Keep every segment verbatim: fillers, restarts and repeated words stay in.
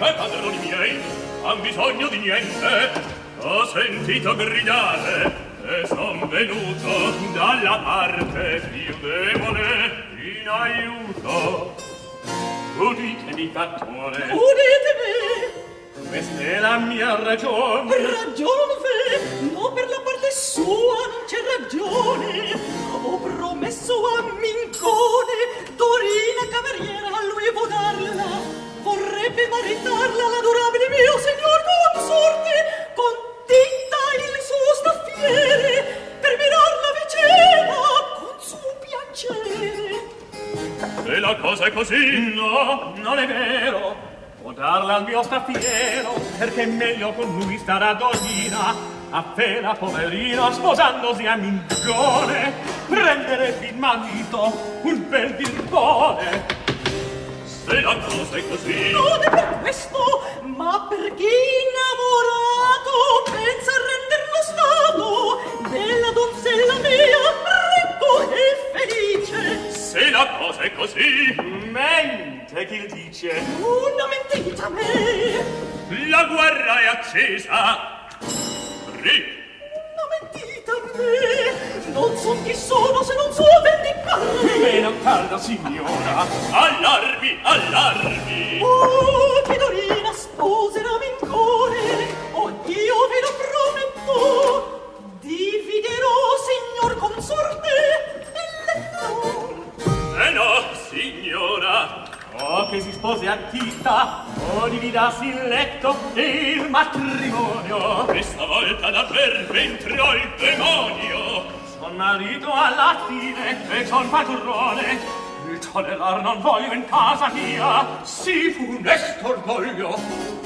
e padroni miei han bisogno di niente. Ho sentito gridare e son venuto dalla parte più debole in aiuto. Uditemi, fattore. Uditemi. Questa è la mia ragione. Ragione? No, per la parte sua non c'è ragione. Ho promesso a Mincone Dorina Cavaliera, a lui vo darla. Vorrebbe maritarla l'adorabile mio signor consorte con tinta il suo staffiere per mirarla vicina con suo piacere. E la cosa è così? No, non è vero. Può darla al mio staffiero, perché meglio con lui starà Dorina. Appena poverino, sposandosi a Mincone, prendere di marito un bel birbone. Se la cosa è così, non è per questo, ma perché innamorato pensa a render lo stato della donzella mia ricco e felice. Se la cosa è così, mente chi il dice? Una mentita a me. La guerra è accesa. Ri. Una mentita a me. Non son chi sono se non so vendicare. Meno tarda, signora. Allarmi, allarmi. Oh, che Dorina sposerà Mincone. Oh, io ve lo prometto. Dividerò, signor consorte, il letto. Eh no, signora. Oh, che si sposi a Tita, o dividassi il letto e il matrimonio. Questa volta davver entrò il demonio. Son marito alla fine e son padrone. Il tollerar non voglio in casa mia, si funesto orgoglio.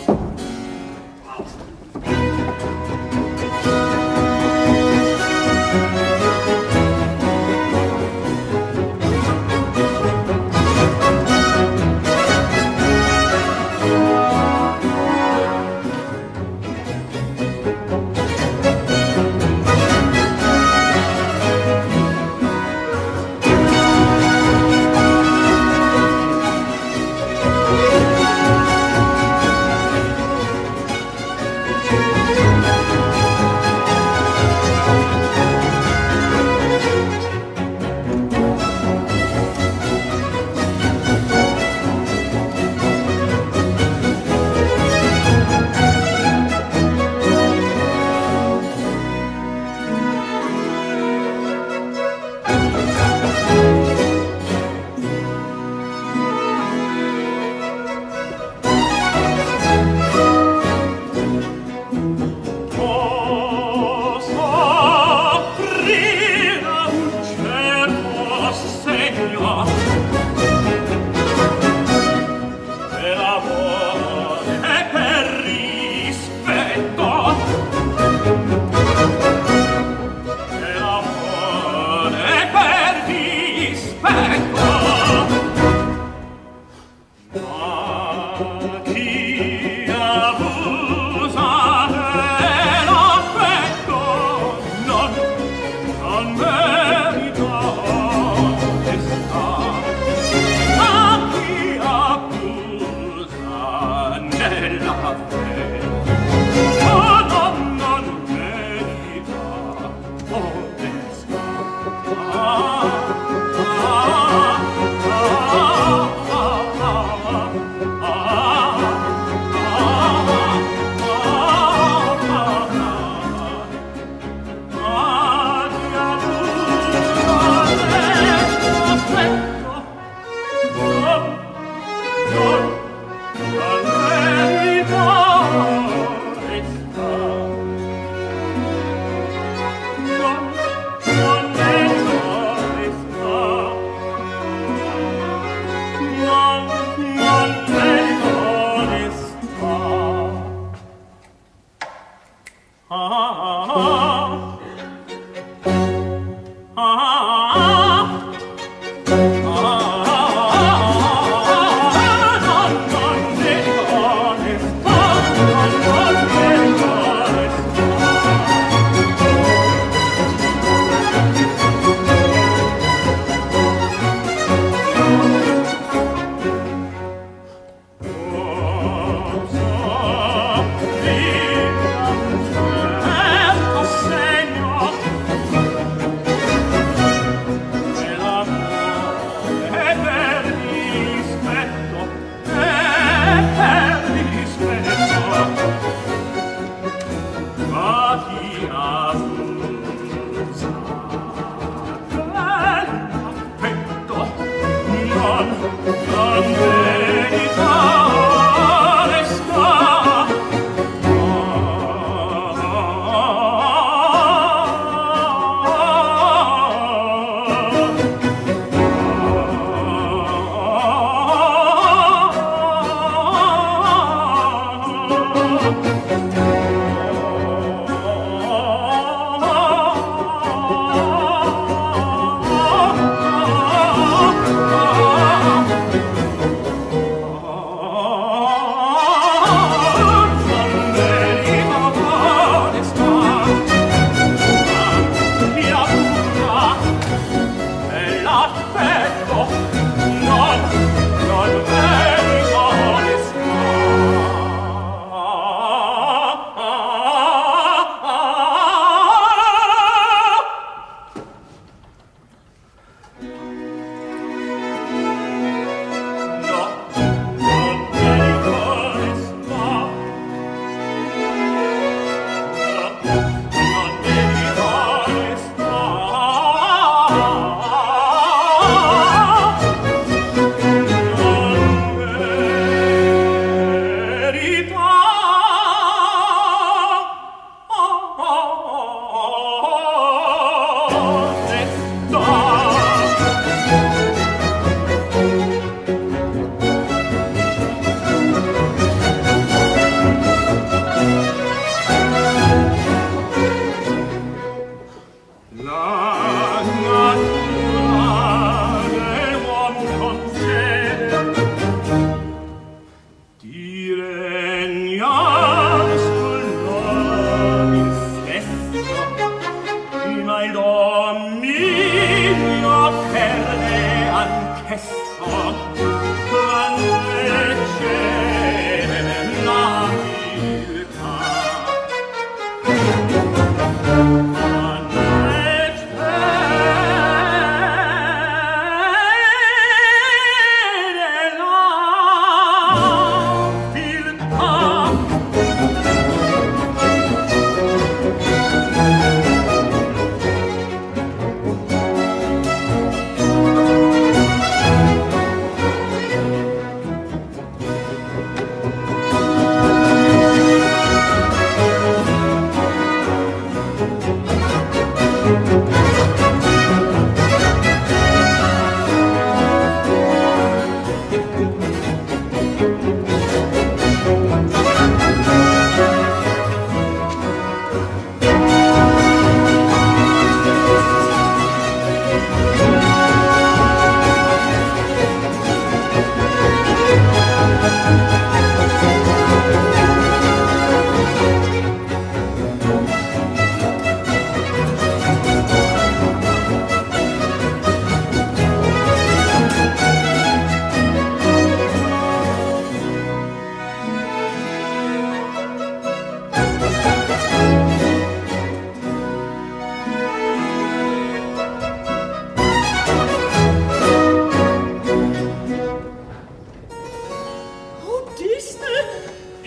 Oh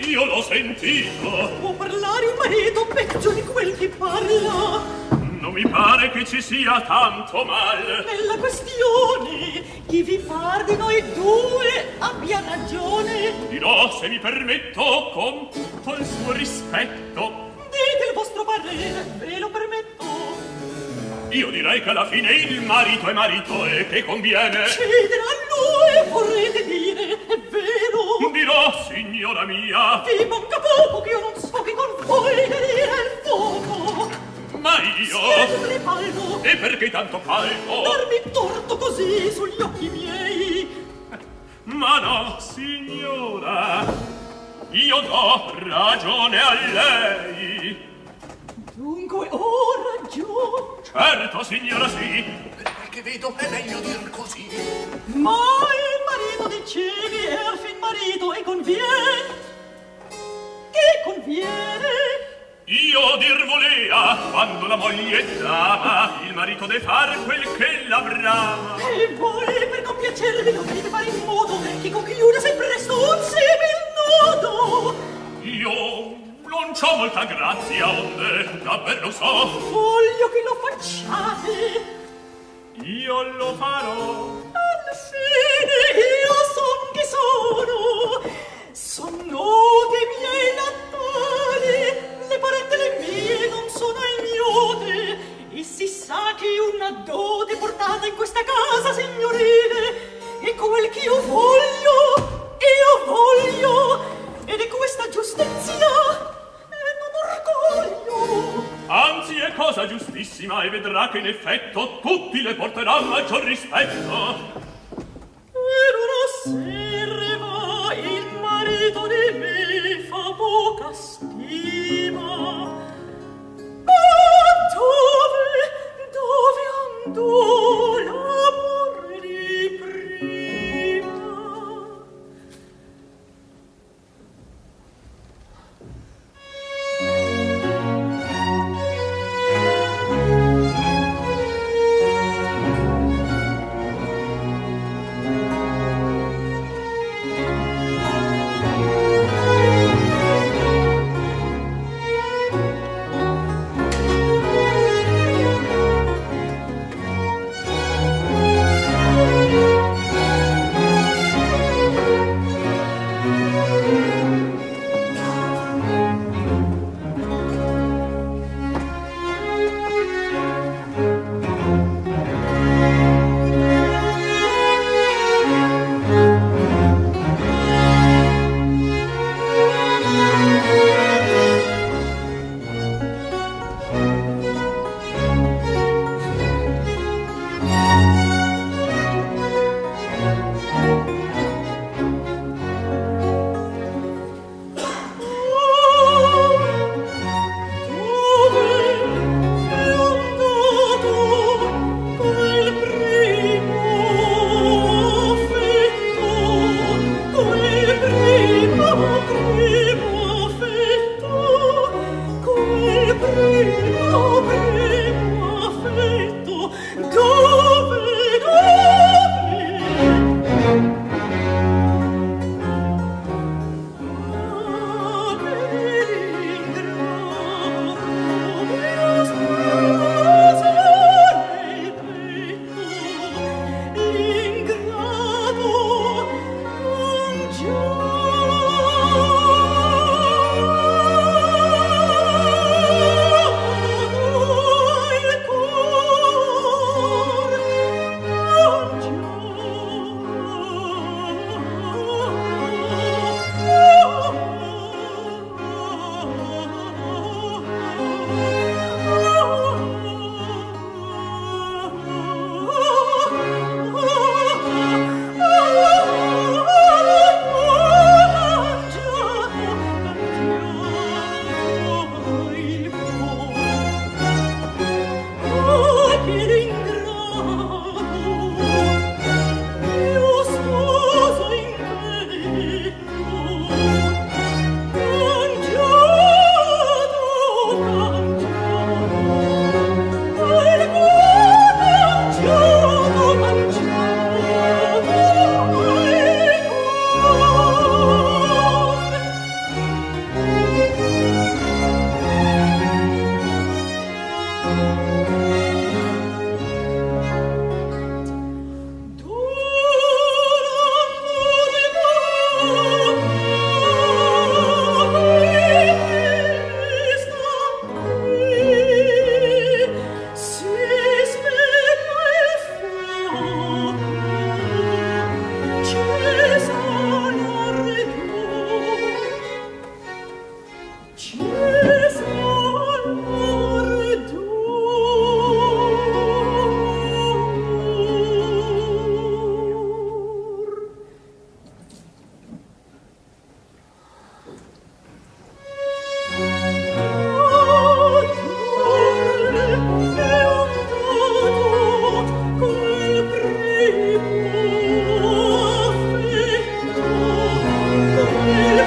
Io l'ho sentito. Può parlare un marito peggio di quel che parla. Non mi pare che ci sia tanto mal. Nella questione, chi vi par di noi due abbia ragione. Dirò, se mi permetto, con tutto il suo rispetto. Dite il vostro parere, ve lo permetto. Io direi che alla fine il marito è marito e che conviene. Cedere a lui vorrete dire, è vero. Dirò, signora mia. Vi manca poco che io non so che con voi dire il fuoco. Ma io... Siete palmo. E perché tanto caldo? Darmi torto così sugli occhi miei. Ma no, signora. Io do ragione a lei. Dunque ho ragione. Certo, signora, sì. Per quel che vedo è meglio dir così. Ma il marito dicevi è al fin marito e conviene. Che conviene? Io dir volea, quando la moglie dava, il marito de far quel che la brama. E voi per compiacervi dovete fare in modo che conchiuda se presto un simil nodo. Io non c'ho molta grazia, onde davvero so. Voglio che lo facciate. Io lo farò. Alla fine io son che sono. Son noti i miei natali. Le parente le mie non sono ignote. E si sa che una dote portata in questa casa signorile è quel che io voglio, io voglio, ed è questa giustizia e non orgoglio. Anzi è cosa giustissima e vedrà che in effetto tutti le porterà maggior rispetto. Per una serva il marito di me fa poca stima. Ma dove, dove andò l'amor di prima?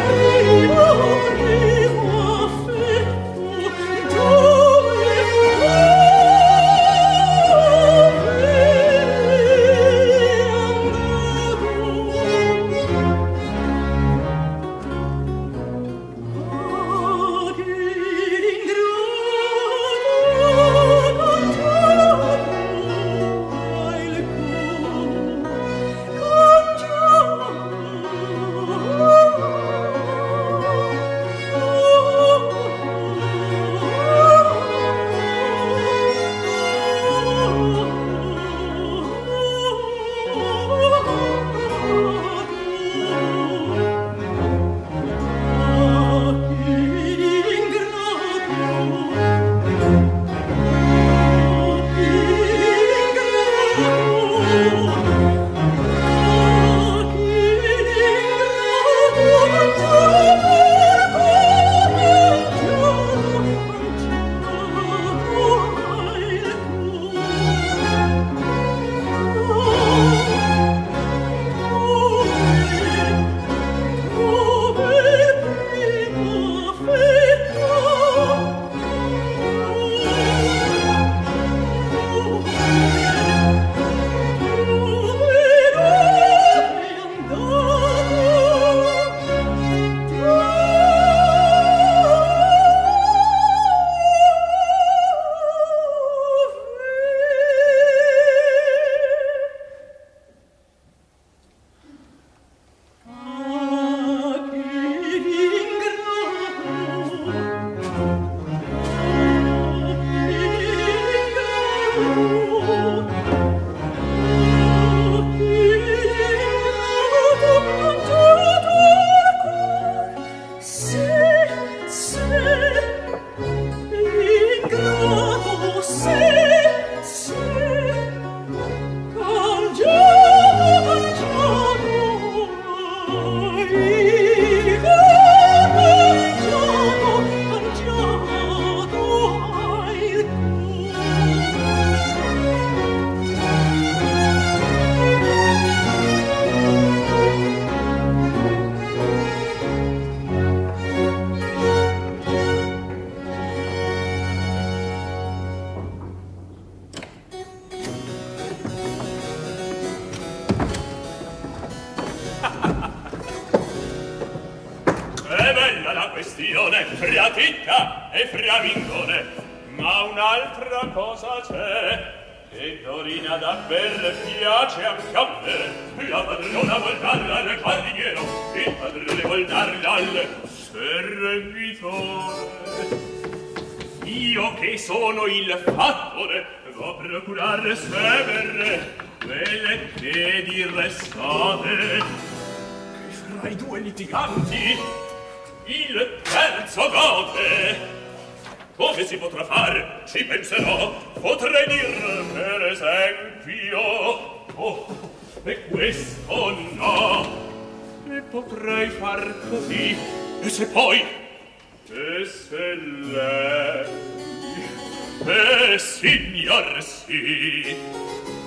questione fra Titta e fra Mingone, ma un'altra cosa c'è, che Dorina da per piace a fiamme. La padrona vuol darla al guardiero, il padrone vuol darla al servitore. Io che sono il fattore vo' procurare severe quelle che dirrestate, che fra i due litiganti il terzo gode. Come si potrà fare? Ci penserò. Potrei dir per esempio, oh, e questo no, e potrei far così. E se poi, e se lei, e signor sì,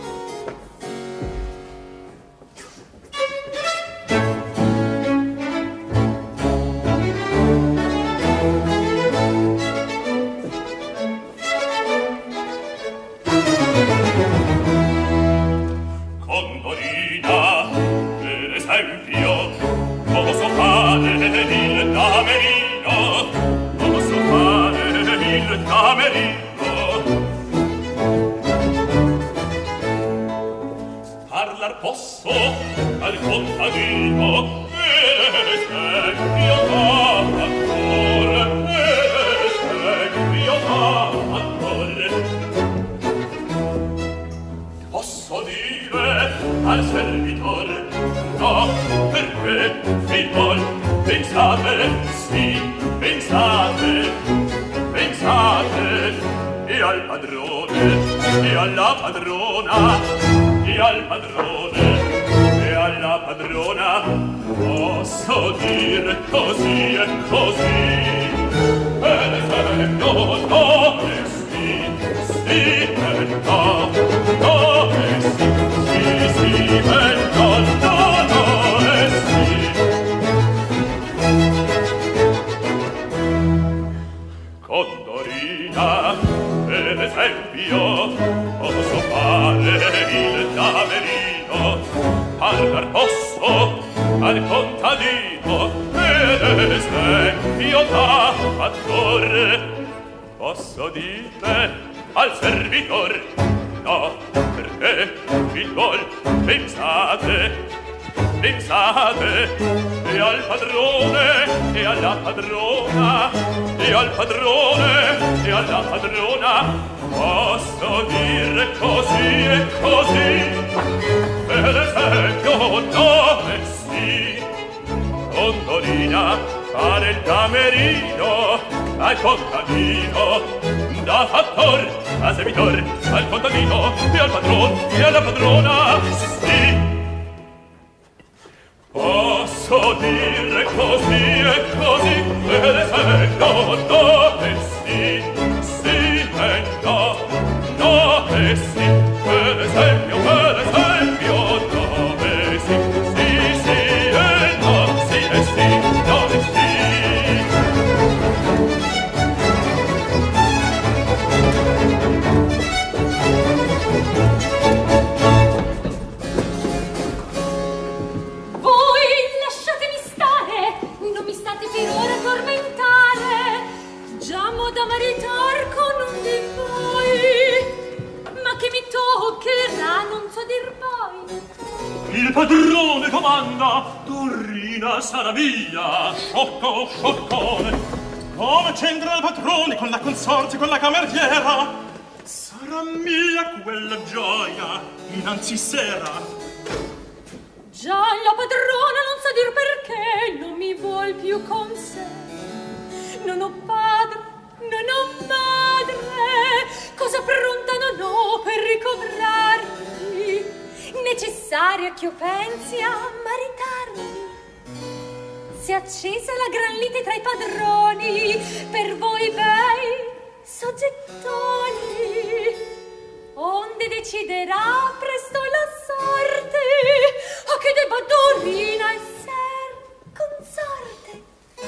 posso al contadino esempio d'attore, esempio d'attore. Posso dire al servitore no, perché il vuol. Pensate, sì, pensate, pensate, e al padrone, e alla padrona, e al padrone, e alla padrona, posso dire così e così. Per esempio, dove sì, sì, e no, dove sì, sì, sì, e no, no, dove sì. esempio posso fare il damerino, parlar posso al contadino ed esempio da attore posso dire al servitor no, perché il gol pensate pensate e al padrone e alla padrona e al padrone e alla padrona posso dire così e così per esempio dove sì con Dorina fare il camerino al contadino da fattor a servitor al contadino e al padron e alla padrona sì. Posso dire così e così per esempio dove sì, sì e no, no e sì, per esempio, per esempio dove sì, sì, sì e no, sì e sì, dove sì. Da maritar con un di voi, ma che mi toccherà non so dir poi. Il padrone comanda, Dorina sarà via. Sciocco, scioccone, come c'entra il padrone con la consorte, con la cameriera? Sarà mia quella gioia, innanzi sera. Già la padrona non sa dir perché non mi vuol più con sé. Non ho padre, non ho madre, cosa pronta non ho per ricovrarmi, necessaria ch'io pensi a maritarmi. Si è accesa la gran lite tra i padroni, per voi bei soggettoni, onde deciderà presto la sorte, a che debba Dorina esser consorte.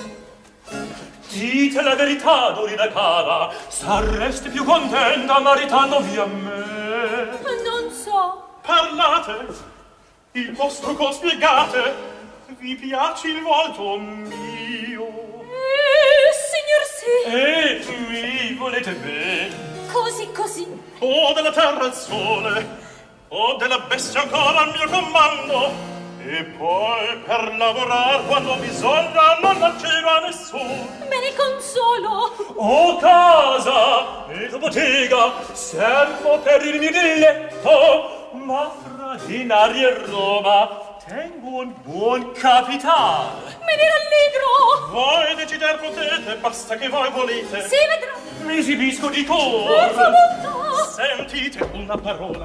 Dite la verità, Dorina cara, sareste più contenta maritandovi a me? Non so. Parlate, il vostro col spiegate, vi piace il volto mio? Eh, signor sì. E mi volete bene? Così, così. O della terra al sole, o della bestia ancora al mio comando, e poi per lavorar quando bisogna non acceva nessuno. Me ne consolo. O casa ed o bottega servo per il mio diletto, ma fra Dinari e Roma tengo un buon capitale. Me ne rallegro. Voi decider potete, basta che voi volete. Si vedrà. Mi esibisco di cuore. Per volontà. Sentite una parola.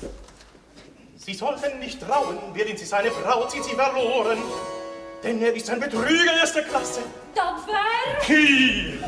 Sie sollten nicht trauen, während sie seine Braut sie, sie verloren. Denn er ist ein Betrüger erster Klasse. Davvero? Chi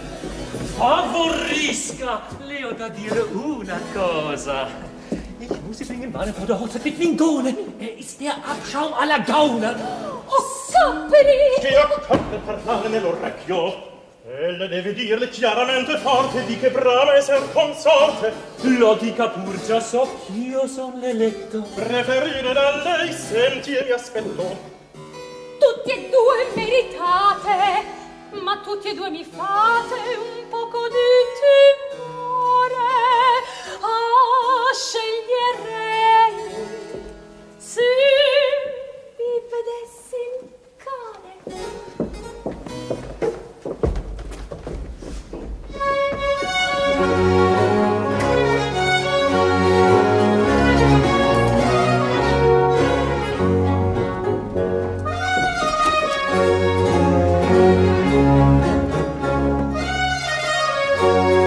favorisca le ho da dire una cosa. Ich muss sie bringen meine vor der Hochzeit mit Lingone. Er ist der Abschaum aller Gauner. Oh, sapperi! Che accorde parlare nell'orecchio. Ella deve dirle chiaramente forte di che brama esser consorte. Lo dica pur, già so ch'io son l'eletto. Preferire da lei senti e mi aspetto. Tutti e due meritate, ma tutti e due mi fate un poco di timore. Ah, sceglierei se vi vedessi il cane. Thank you.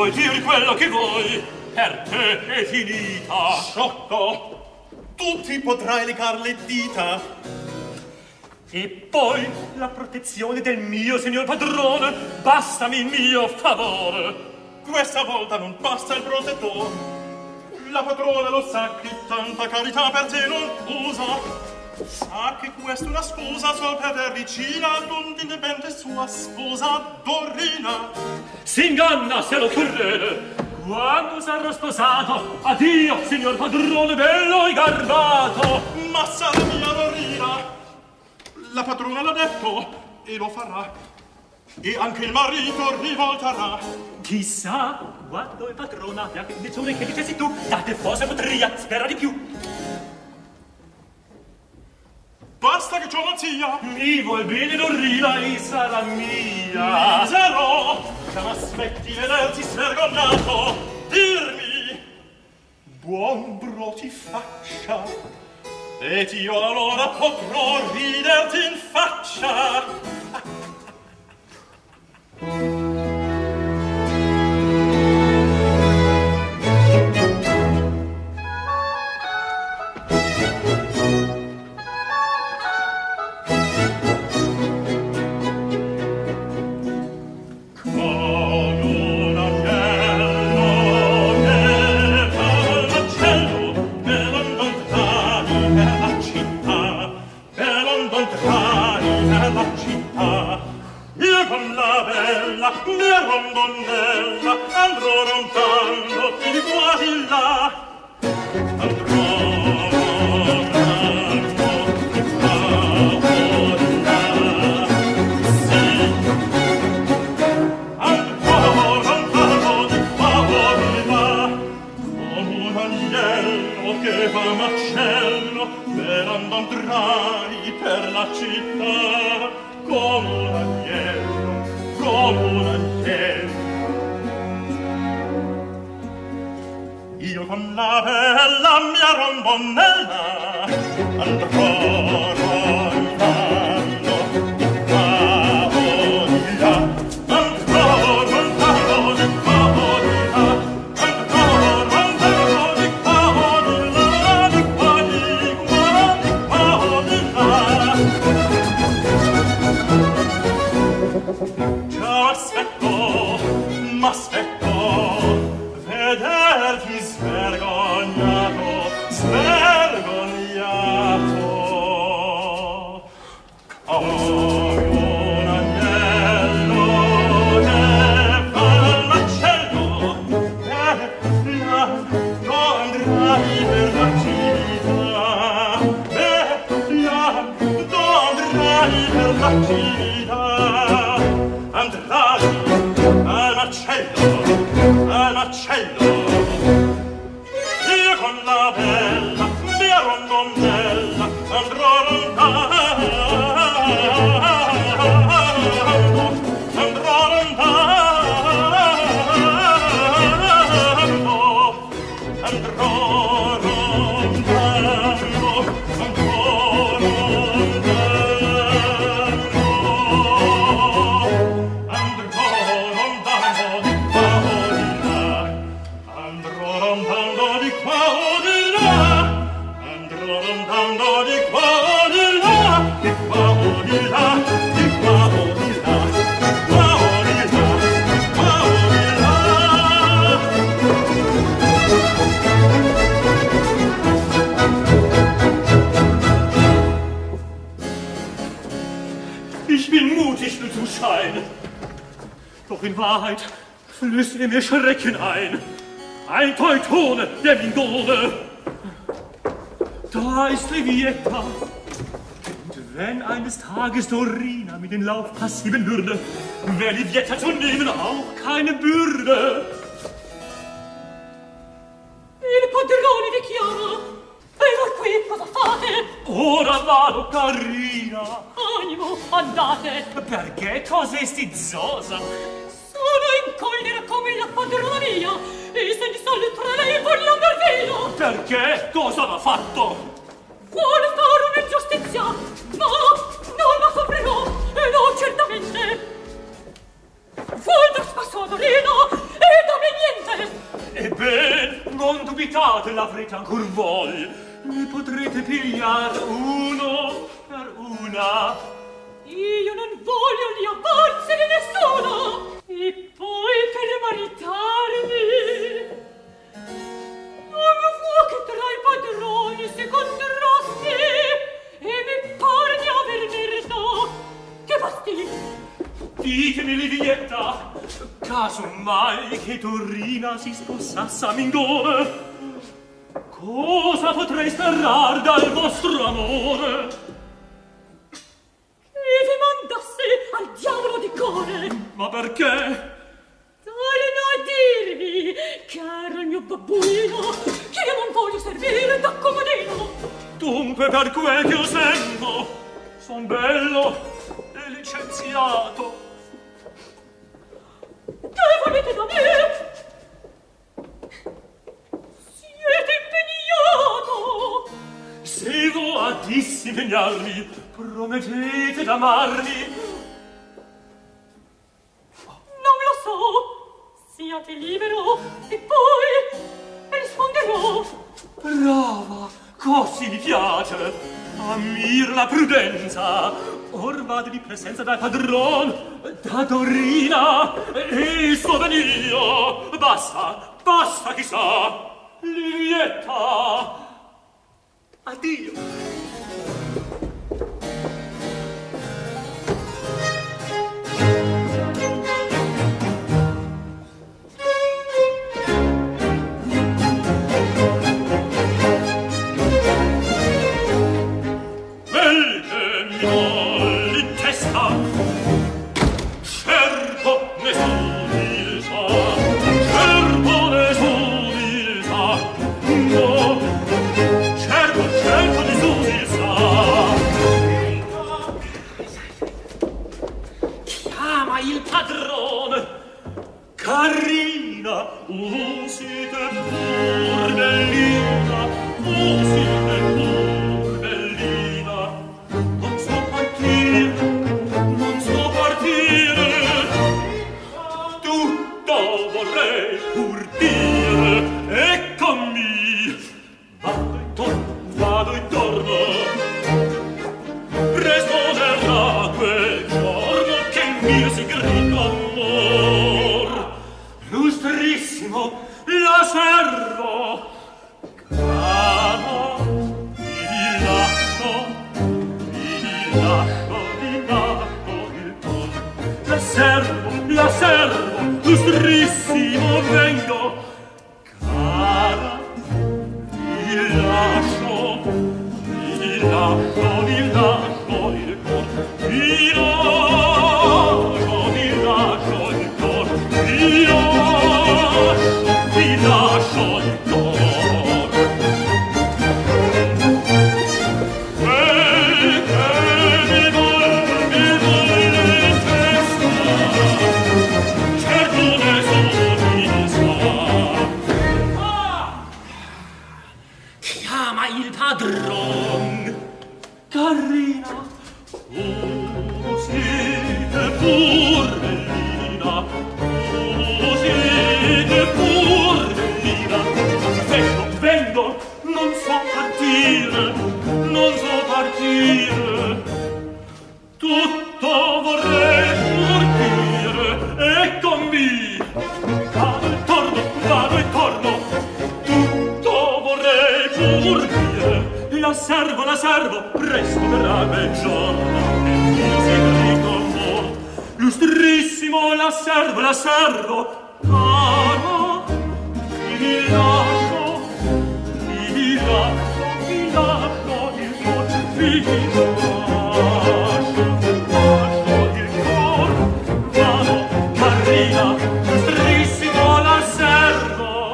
puoi dir quello che vuoi, per te è finita. Sciocco, tu ti potrai legar le dita. E poi la protezione del mio signor padrone, bastami il mio favore. Questa volta non basta il protettore. La padrona lo sa che tanta carità per te non usa. Sa che questa è una scusa sol per aver vicina l'indipendente sua sposa Dorina. S'inganna se lo crede. Quando sarò sposato, addio, signor padrone bello e garbato. Ma sarà mia Dorina. La padrona l'ha detto e lo farà. E anche il marito rivolterà. Chissà, quando è padrona, la condizione che dicessi tu, date forse potria, spera di più. Basta che ciò non sia. Mi vuol bene Dorina e sarà mia. Misero, che m'aspetti vederti svergognato. Dirmi, buon bro ti faccia, ed io allora potrò riderti in faccia. Mia rondonnella, andrò lontano di qua di là. Andrò lontano di qua di là. Sì. Andrò lontano di qua di là. Come un agnello che fa macello, velando andrai per la città. Come un agnello, come un agnello. Io con la bella mia rondonnella andrò lontano di qua o di là. Andrò lontano di qua o di là. Andrò lontano di qua o di là. Di qua di qua, di qua o di là. Già aspetto, m'aspetto vederti svergognato, svergognato. Come un agnello che fa il macello, bellando andrai per la città. Bellando andrai per la città. Andrai al macello, al macello. Io con la bella mia rondonnella andrò lontano, andrò lontano, andrò lontano, andrò Doch in Wahrheit flößt ihr mir Schrecken ein. Ein Teutone der Mingone. Da ist Levietta. Und wenn eines Tages Dorina mir den Lauf passieren würde, wäre Levietta zu nehmen auch keine Bürde. Il padrone vi chiama. E voi qui cosa fate? Ora vado, carina. Animo, andate. Perché cos'è stizzosa? Sono in collera come la padrona mia, e se di sale tra lei voglio andar via. Perché? Cosa l'ha fatto? Vuole fare un'ingiustizia, ma non la soffrirò, e no certamente. Vuol dar spasso a Dorina, e da me pigliate, l'avrete ancor voi, ne potrete pigliar uno per una. Io non voglio gli avanzi di nessuno, e poi per maritarmi non vuoi che tra i padroni si contrasti, e mi pare di aver merito. Che fastidio! Ditemi, Livietta, caso mai che Dorina si sposasse a Mingone, cosa potrei sperrar dal vostro amore? Che vi mandasse al diavolo di core. Ma perché? Torno a dirvi, caro il mio babbuino, che io non voglio servire da comodino. Dunque per quel che io sento, son bello e licenziato. Che volete da me? Siete impegnato. Se vo a disimpegnarmi, promettete d'amarmi. Non lo so. Siate libero e poi risponderò. Brava, così mi piace. Ammir la prudenza. Or vado di presenza dal padron, da Dorina, e il suo venio. Basta, basta, chissà. Livietta, addio. Carina, oh siete pur bellina, oh siete pur bellina. Non so partire, non so partire, tutto vorrei pur dire. Eccomi, vado intorno, vado intorno, presto verrà quel giorno che il mio segreto amor lustrissimo la servo. Cara, vi lascio, vi lascio, vi lascio il cor. La servo, la servo, lustrissimo vengo. Cara, vi lascio, vi lascio, vi lascio il cor. Vi lascio, vi lascio il cor. Vi lascio, vi lascio il cor. Quel che mi vuol, mi vuole in testa, certo ne sono in sa. Chiama il padron. Carina, oh siete pur bellina, oh siete pur bellina. Vengo, vengo, non so partire, non so partire. Tutto vorrei pur dire. Eccomi, vado intorno, vado intorno. Tutto vorrei pur dire. La servo, la servo, presto verrà quel giorno che mio segreto amor. Lustrissimo la servo, la servo. Cara, vi lascio, vi lascio, vi lascio il cor. Vi lascio, lascio il cor. Vado, Carina, lustrissimo la servo.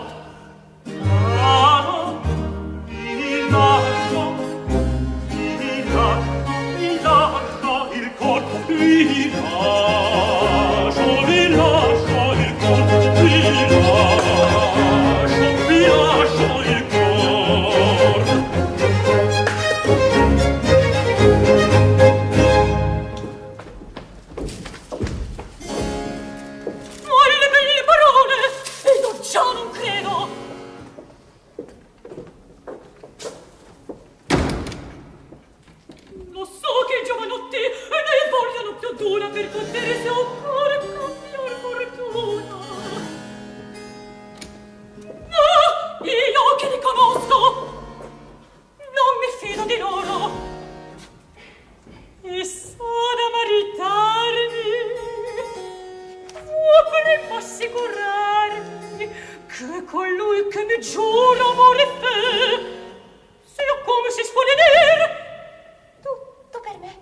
Cara, vi lascio, vi lascio, vi lascio il cor. Vi lascio, vi lascio il cor. Vi lascio, vi lascio il cor. Alle belle parole, io già non credo. e sono a maritarmi. Voglio assicurarmi che colui che mi giura amore e fe sia come si suole dire tutto per me.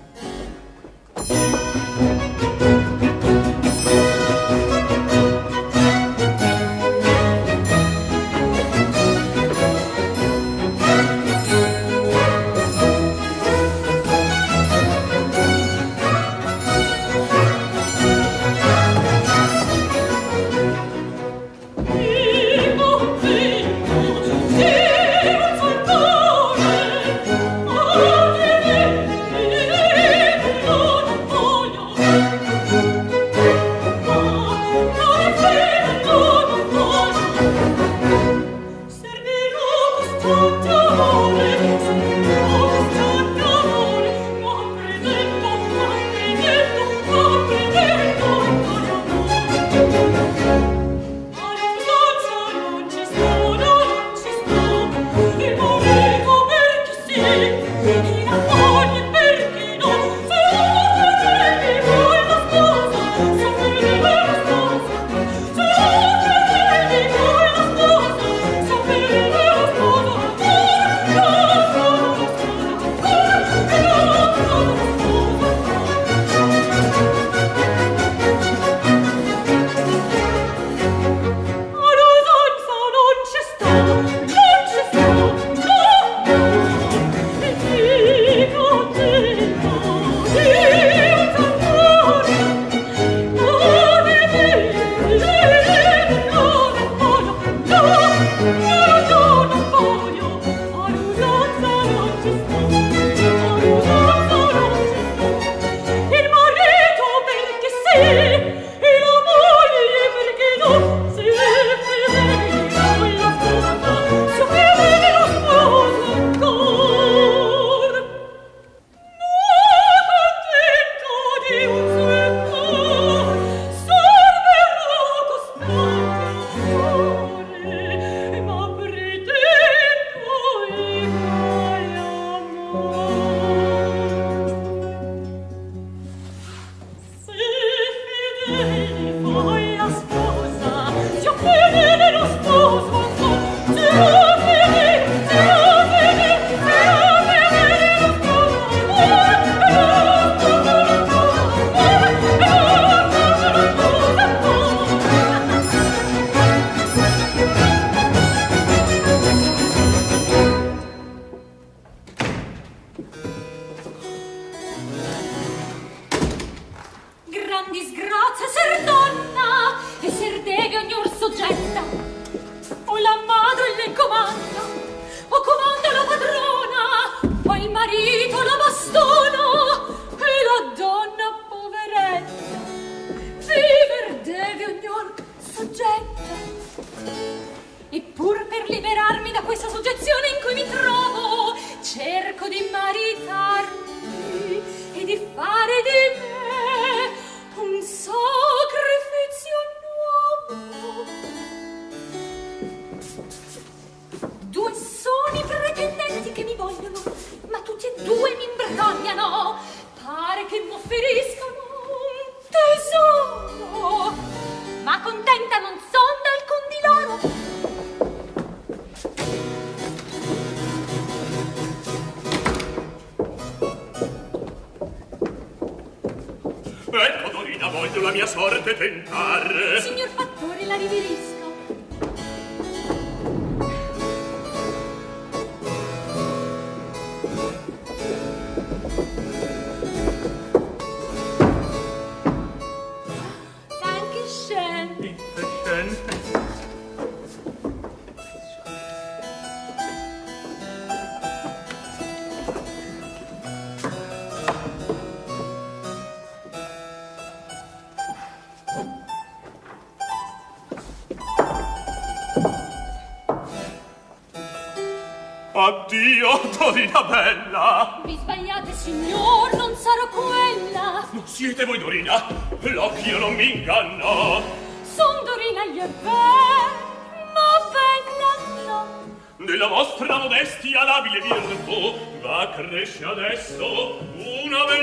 Addio, Dorina bella! Vi sbagliate, signor, non sarò quella! Non siete voi, Dorina? L'occhio non mi inganna! Son Dorina Liebert, ma bella no! Della vostra modestia labile virtù va cresce adesso una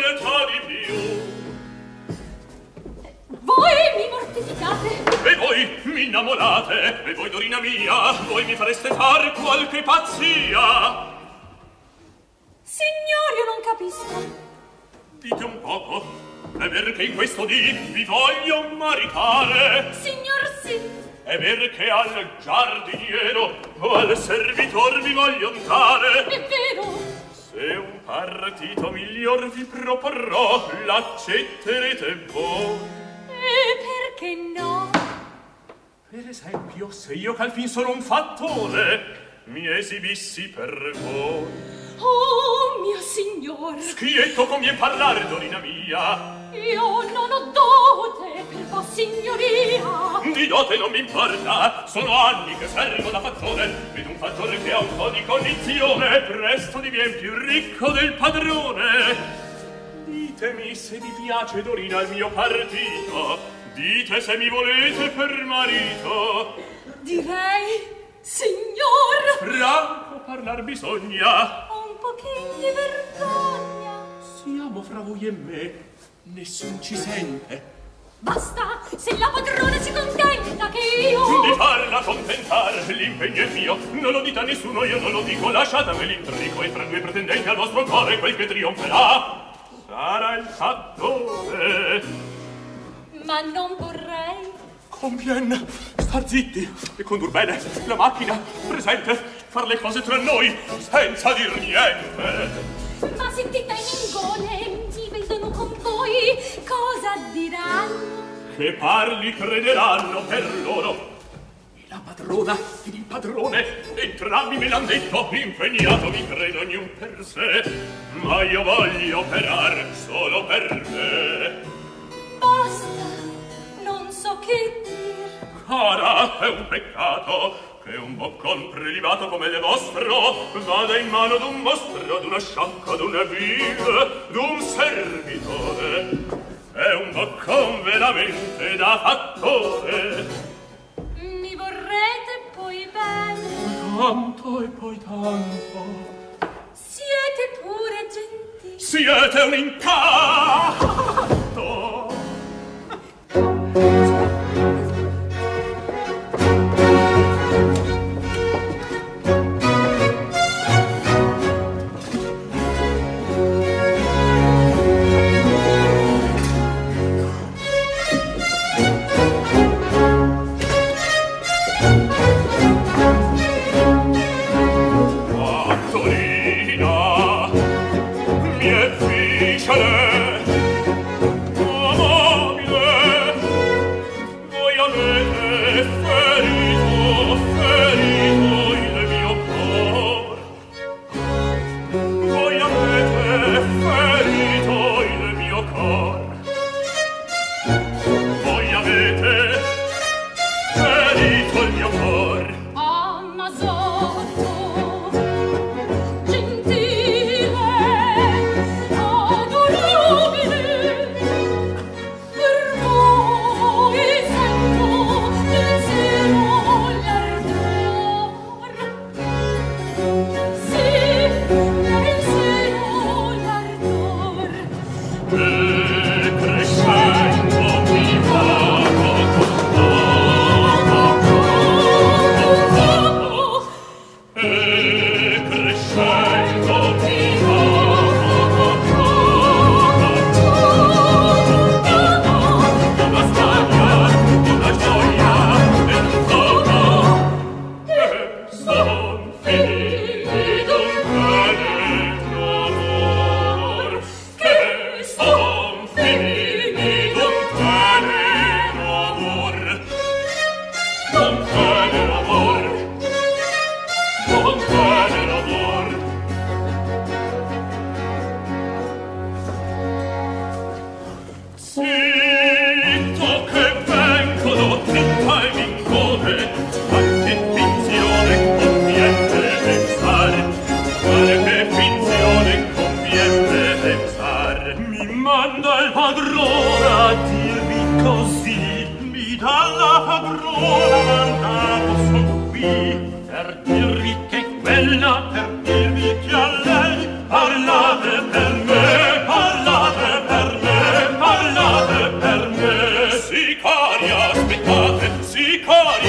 innamorate, e voi, Dorina mia, voi mi fareste far qualche pazzia. Signor, io non capisco. Dite un poco, è ver che in questo dì vi voglio maritare. Signor, sì. È ver che al giardiniero o al servitor vi voglio andare. È vero. Se un partito miglior vi proporrò, l'accetterete voi. E perché no? Per esempio, se io ch'al fin sono un fattore, mi esibissi per voi. Oh, mio signor! Schietto con mie parlare, Dorina mia! Io non ho dote per vos signoria! Di dote non mi importa, sono anni che servo da fattore, ed un fattore che ha un po' di condizione presto divien più ricco del padrone. Ditemi se vi piace, Dorina, il mio partito, dite se mi volete per marito. Direi, signor! Franco parlar bisogna. Un pochin di vergogna. Siamo fra voi e me, nessun ci sente. Basta, se la padrona si contenta che io... Di farla contentare, l'impegno è mio. Non lo dite a nessuno, io non lo dico. Lasciatemi l'intrigo e fra due pretendenti al vostro cuore quel che trionferà sarà il fattore. Ma non vorrei... Convien star zitti e condur bene la macchina presente, far le cose tra noi senza dir niente. Ma sentite in ingone, mi vedono con voi, cosa diranno? Che parli crederanno per loro. E la padrona ed il padrone, entrambi me l'han detto, impegnato mi credo ognun per sé, ma io voglio operar solo per me. Basta, non so che dir. Cara, è un peccato che un boccon prelibato come le vostro vada in mano d'un mostro, d'una sciocca, d'una vil, d'un servitore. È un boccon veramente da fattore. Mi vorrete poi bene? Tanto e poi tanto. Siete pure gentili. Siete un incanto. Sicaria, aspettate, sicaria.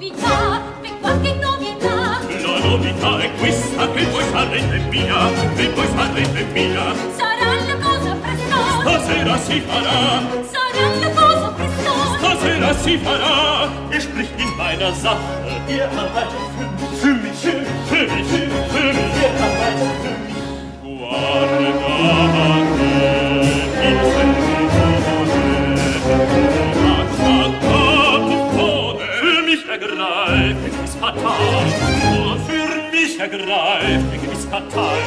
novità, e qualche novità. La novità è questa, che voi sarete mia, che voi sarete mia. Sarà la cosa presto, Stasera si farà, sarà la cosa presto. stasera si farà. Ihr spricht in meiner Sache, ihr arbeitet für mich, für mich, für mich, für mich, für mich, ihr arbeitet für mich. Guardate, il Buffone, für mich ergreift, ist fatal, nur für mich ergreift, ist fatal.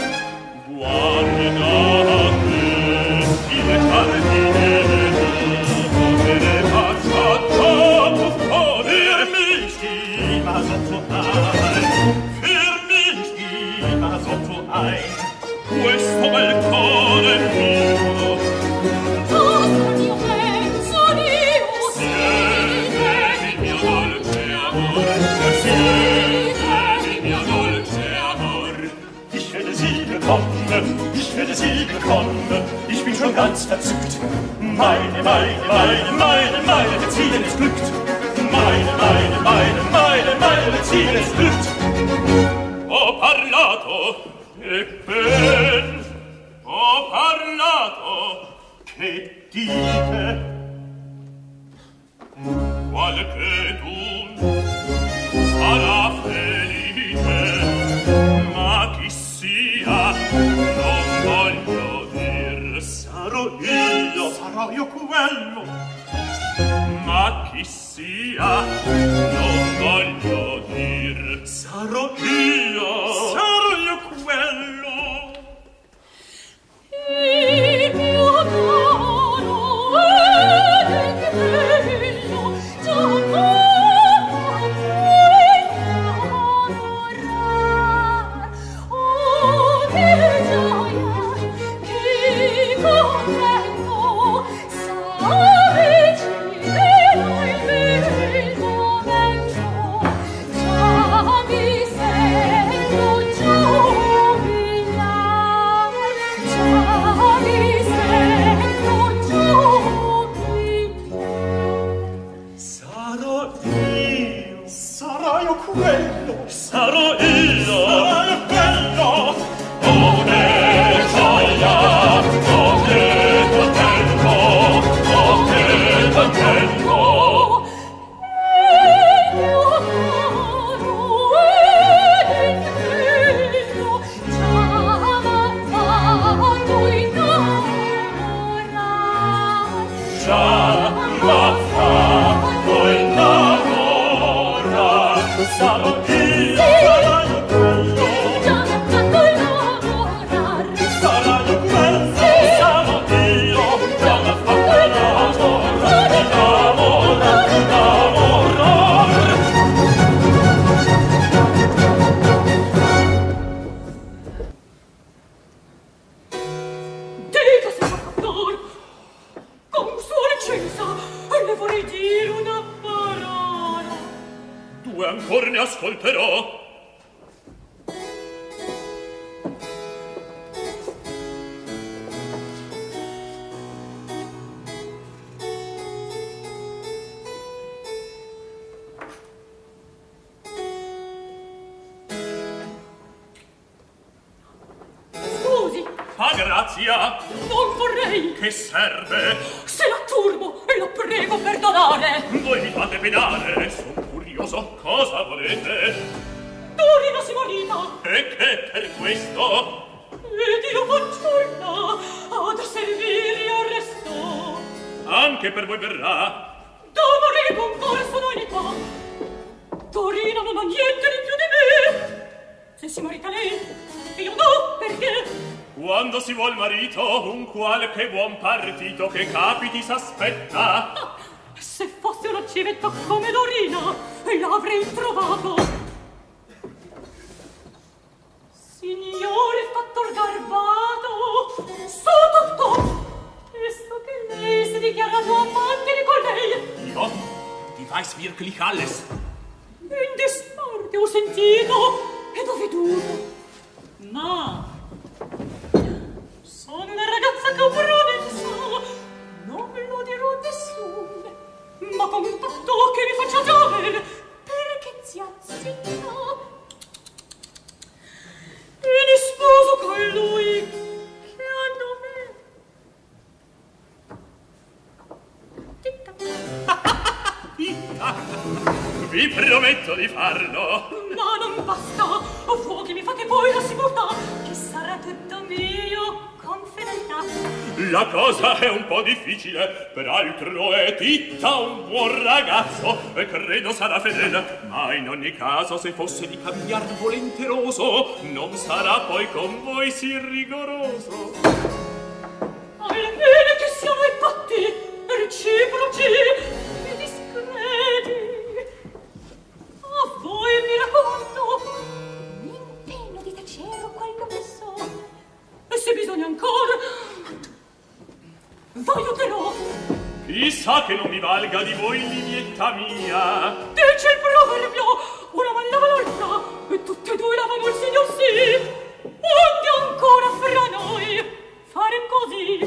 Guardate, il cardine, ne faccia Buffone, für mich immer sotto ein, für mich immer sotto ein. Questo balcone mio, Tu sul mio mezzo Dio, siete il mio dolce amor, siete il mio dolce amor. Ich werde sie bekommen, ich werde sie bekommen, ich bin schon ganz verzückt. Meine, meine, meine, meine, meine Beziehung ist glückt. Meine, meine, meine, meine, meine Beziehung ist glückt. Ho parlato, e ben ho parlato, che dite? Qualche d'un sarà felice, ma chi sia non voglio dir. Sarò io, sarò io quello, ma chi sia non voglio dir. Sarò io, sarò io quello. il mio caro ed è bello, già come adorar. Oh, che gioia, che contento, sa vicino il bel momento. Già mi sento giovinar, già mi sento giovinar. Sarò io, sarò io quello, sarò io, sarò io quello. Oh, che gioia, oh, che contento, oh, che contento. Il mio caro ed è bello, già m'ha fatto innamorar. Già m'ha fatto innamorar. Sarò io, sarò io quello, Già m'ha fatto innamorar. sarò io quello, sarò io, già m'ha fatto innamorar, innamorar, innamorar. Dica, signor Fattor, con sua licenza, le vorrei dire una parola. Due ancor ne ascolterò. Scusi, Fa grazia, non vorrei. che serve? Se la turbo, la prego perdonare. Voi mi fate pedare, son curioso, cosa volete? Dorina si marita, E che per questo? ed io fanciulla, ad serviri arrestò. Anche per voi verrà. D'amore concorso noi ne fa. Dorina non ha niente di più di me. Se si marita lei, io no, perché? Quando si vuol marito, un qualche buon partito che capiti s'aspetta. Ah, se fosse una civetta come Dorina, l'avrei trovato. Signore Fattor Garbato, su tutto, visto che lei si è dichiarato amante di colei. Io? Die weiß wirklich alles. In disparte ho sentito ed ho veduto. Ma sono una ragazza caprionessa, non lo dirò a nessuno, ma con un patto che mi faccia giovere, prometto di farlo. Ma non basta, voi che mi fate poi la sicurtà che sarà tutto mio con fedeltà. La cosa è un po' difficile, peraltro è Titta un buon ragazzo e credo sarà fedele, ma in ogni caso se fosse di cambiar volenteroso non sarà poi con voi sì rigoroso. Almeno che siamo i patti reciproci e discreti. A voi mi racconto, mi impegno di tacere quello che so, e se bisogna ancora voglioterò. Chissà che non mi valga di voi livietta mia. Dice il proverbio, una man lava l'altra e tutte e due lavano il signor sì. Onde ancora fra noi fare così.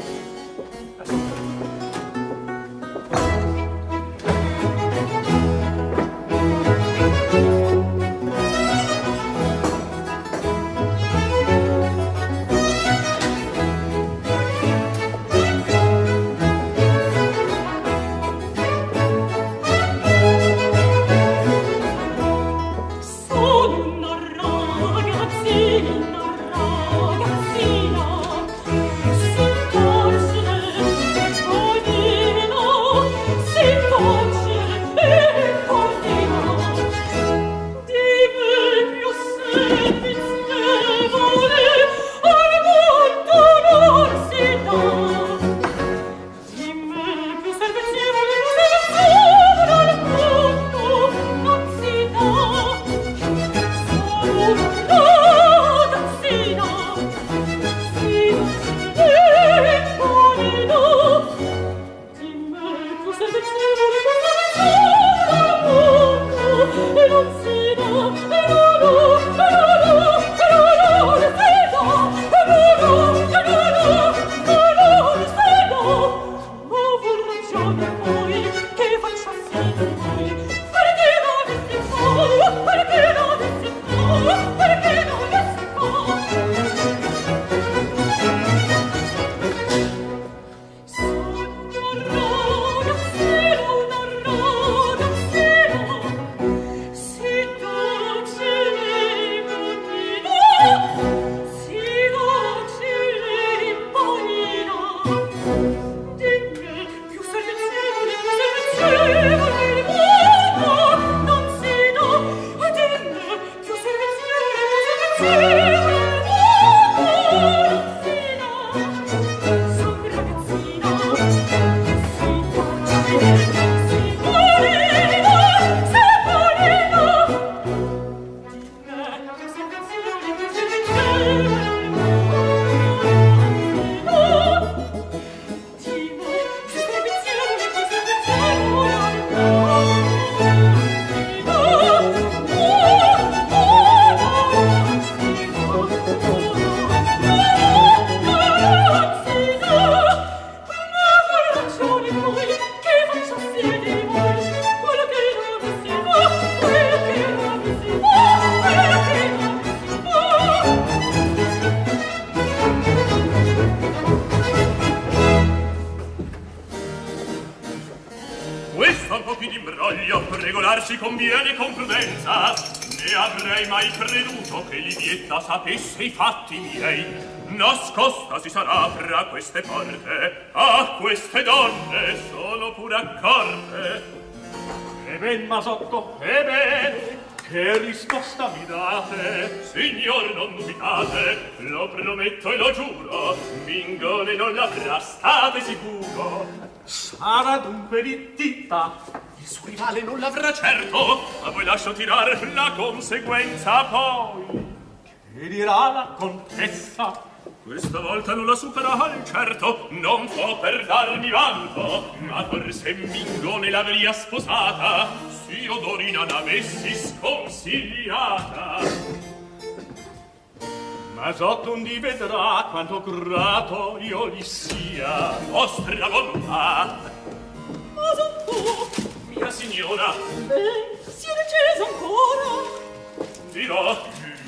Regolarsi conviene con prudenza. Ne avrei mai creduto che Livietta sapesse i fatti miei. Nascosta si sarà fra queste porte. Ah, queste donne sono pure accorte. E ben, Masotto, e ben, che risposta mi date? Signor, non dubitate, lo prometto e lo giuro, Mingone non l'avrà, state sicuro. Sarà dunque di Titta. Il suo rivale non l'avrà certo, ma poi lascio tirar la conseguenza poi. Che dirà la contessa? Questa volta non la supera al certo, non può per darmi vanto, ma forse Mingone l'avria sposata, s'io Dorina n'avessi sconsigliata. Ma Zotundi vedrà quanto grato io gli sia. Vostra volontà. Ma Zottu, mia signora, eh, si è receso ancora. Dirò.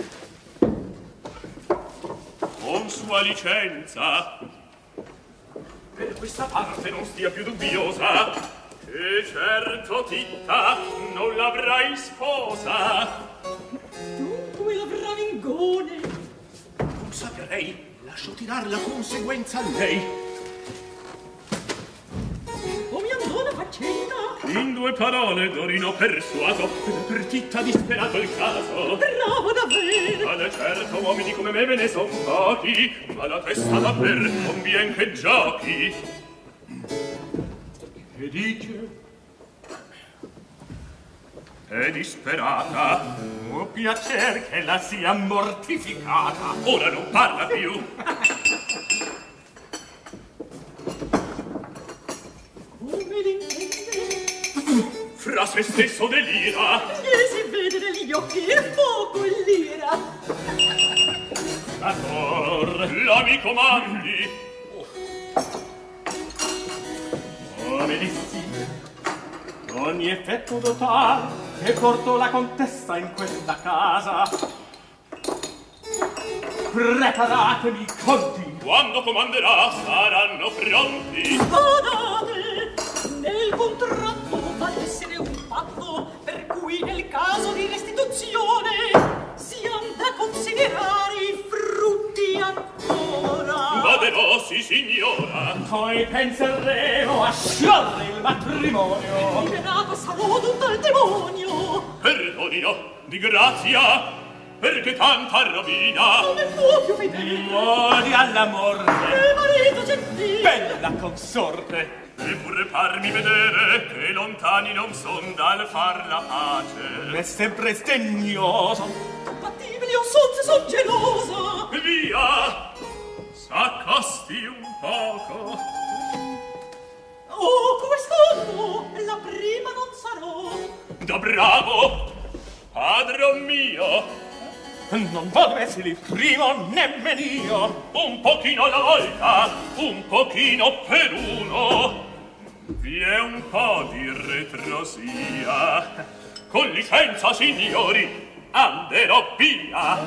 Con sua licenza. Per questa parte non stia più dubbiosa. E certo, Titta, non l'avrai sposa. Dunque l'avrà Mingone. Non saprei, lascio tirar la conseguenza a lei. O mi andò la faccenda. In due parole Dorino persuaso, per Titta disperato il caso. Bravo davvero. Ma certo uomini come me ve ne son pochi, ma la testa da per non bien che giochi. E dice? È disperata. Può piacer che la sia mortificata. Ora non parla più. Come l'intende? Fra se stesso delira. Gli si vede negli occhi il fuoco e l'ira. Ancor, la mi comandi. Oh, Melissi, ogni effetto total che portò la contessa in questa casa. Preparatevi i conti. Quando comanderà saranno pronti. Badate, nel contratto va essere un patto per cui nel caso di restituzione si han da considerare i frutti ancora. Baderò, sì signora. Poi penseremo a sciogliere il matrimonio. Liberata sarò d'un tal demonio. Perdonino, di grazia, perché tanta rovina. Non ne può più vedere. Muori all'amor, E marito gentile. bella consorte. Eppure parmi vedere che lontani non son dal far la pace. È sempre sdegnoso. Compatibili o son se son gelosa. Via, s'accosti un poco. Oh, questo no, la prima non sarò. Da bravo, padron mio, Non voglio essere il primo nemmeno io. un pochino alla volta, un pochino per uno. Vi è un po' di retrosia. Con licenza, signori, anderò via.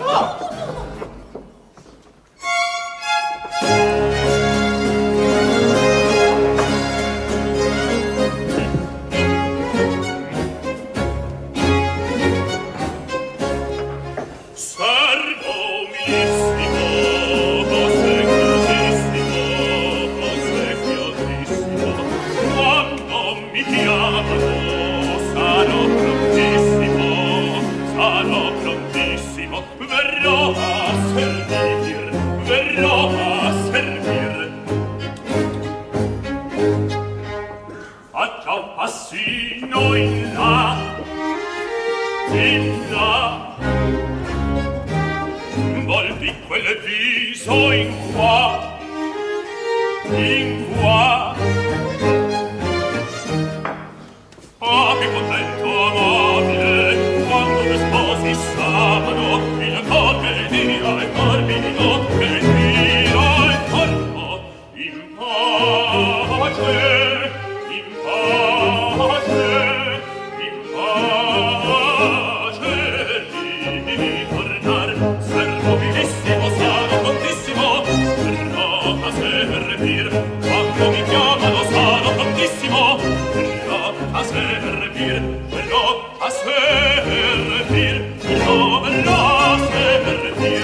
Servo umilissimo, ossequiosissimo, ossequiosissimo, quando mi chiamano sarò prontissimo, sarò prontissimo, verrò a servir, verrò a servir. Faccia un passino in là, in là, volti quel viso in qua, in qua. Ah, che contento amabile, quando due sposi stavano, il cor che tira il morbido, che tira il corpo in pace, in pace, in pace, di tornar. Servo umilissimo, sarò prontissimo, verrò a servir. Quando mi chiamano sarò prontissimo, verrò a servir, verrò a servir, verrò, verrò a servir.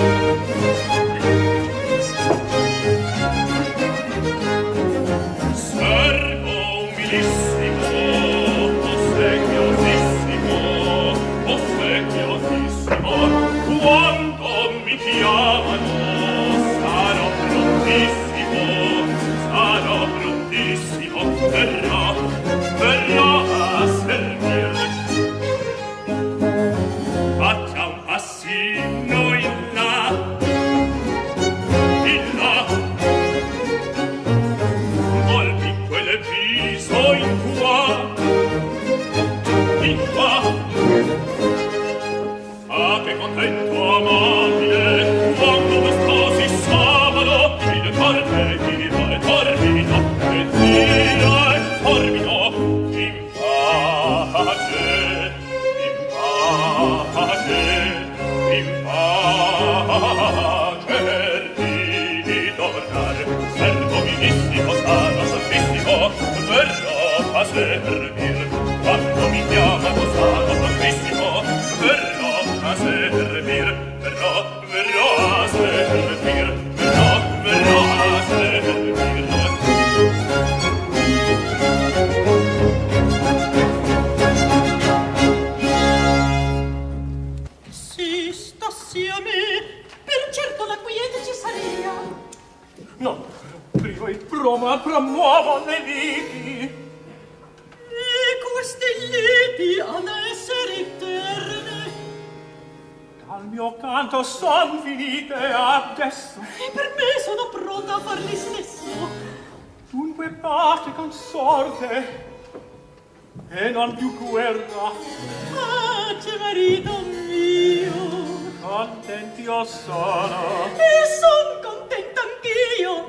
Servo umilissimo, ossequiosissimo, ossequiosissimo, quando mi chiamano sarò prontissimo, sarò prontissimo, verrò, verrò a servir. Faccia un passino in là, in là, volti quel viso in qua, in qua. Ah, che contento amabile, quando due sposi stavano, il cor che tira e torbido, che tira e torbido, in pace, in pace, in pace, di tornare. Servo umilissimo, sarò santissimo, verrò a servir. ma promuovo le liti. E queste liti hanno a essere eterne. Dal mio canto son finite adesso. E per me sono pronta a farli stesso. Dunque pace consorte e non più guerra. Pace, marito mio. Content'io sono. E son contenta anch'io.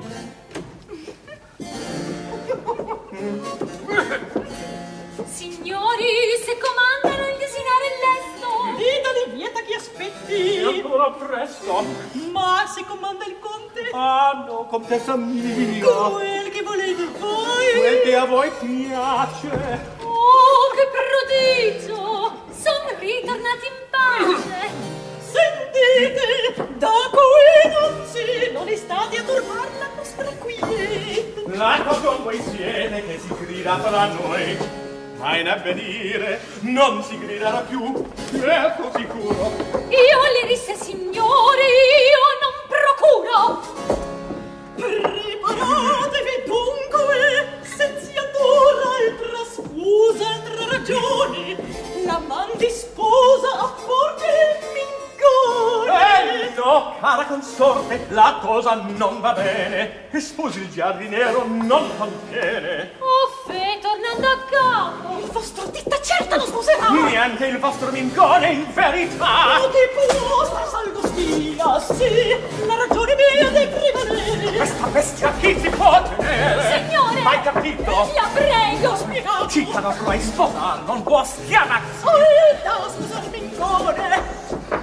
Signori, se comandano il desinare il lesto. Dita vieta chi aspetti. E ancora presto. Ma se comanda il conte. Ah no, contessa mia. Quel che volete voi. Quel che a voi piace. Oh, che prodigio! Son ritornati in pace. Sentite, da qui non si, non è stati a turbar la nostra quiete. L'acqua con voi siete che si grida tra noi, ma in avvenire non si griderà più, ecco sicuro. Io le disse, signori, io non procuro. Preparatevi dunque, se si adora e trasfusa altre ragioni, la man disposa a porre il mingone. Eh no, cara consorte, la cosa non va bene, e sposi il giardiniero non conviene. Oh, fe, tornando a capo. Il vostro ditta certa lo sposerà. Neanche il vostro mingone in verità. Oh, che vostra saldo stia, sì, la ragione mia deve prevalere. Questa bestia chi si può tenere? Signore! Hai capito? La prego! Spiegato. Citta non puoi sposare, non può schiamarsi. Oh, e da sposare mingone.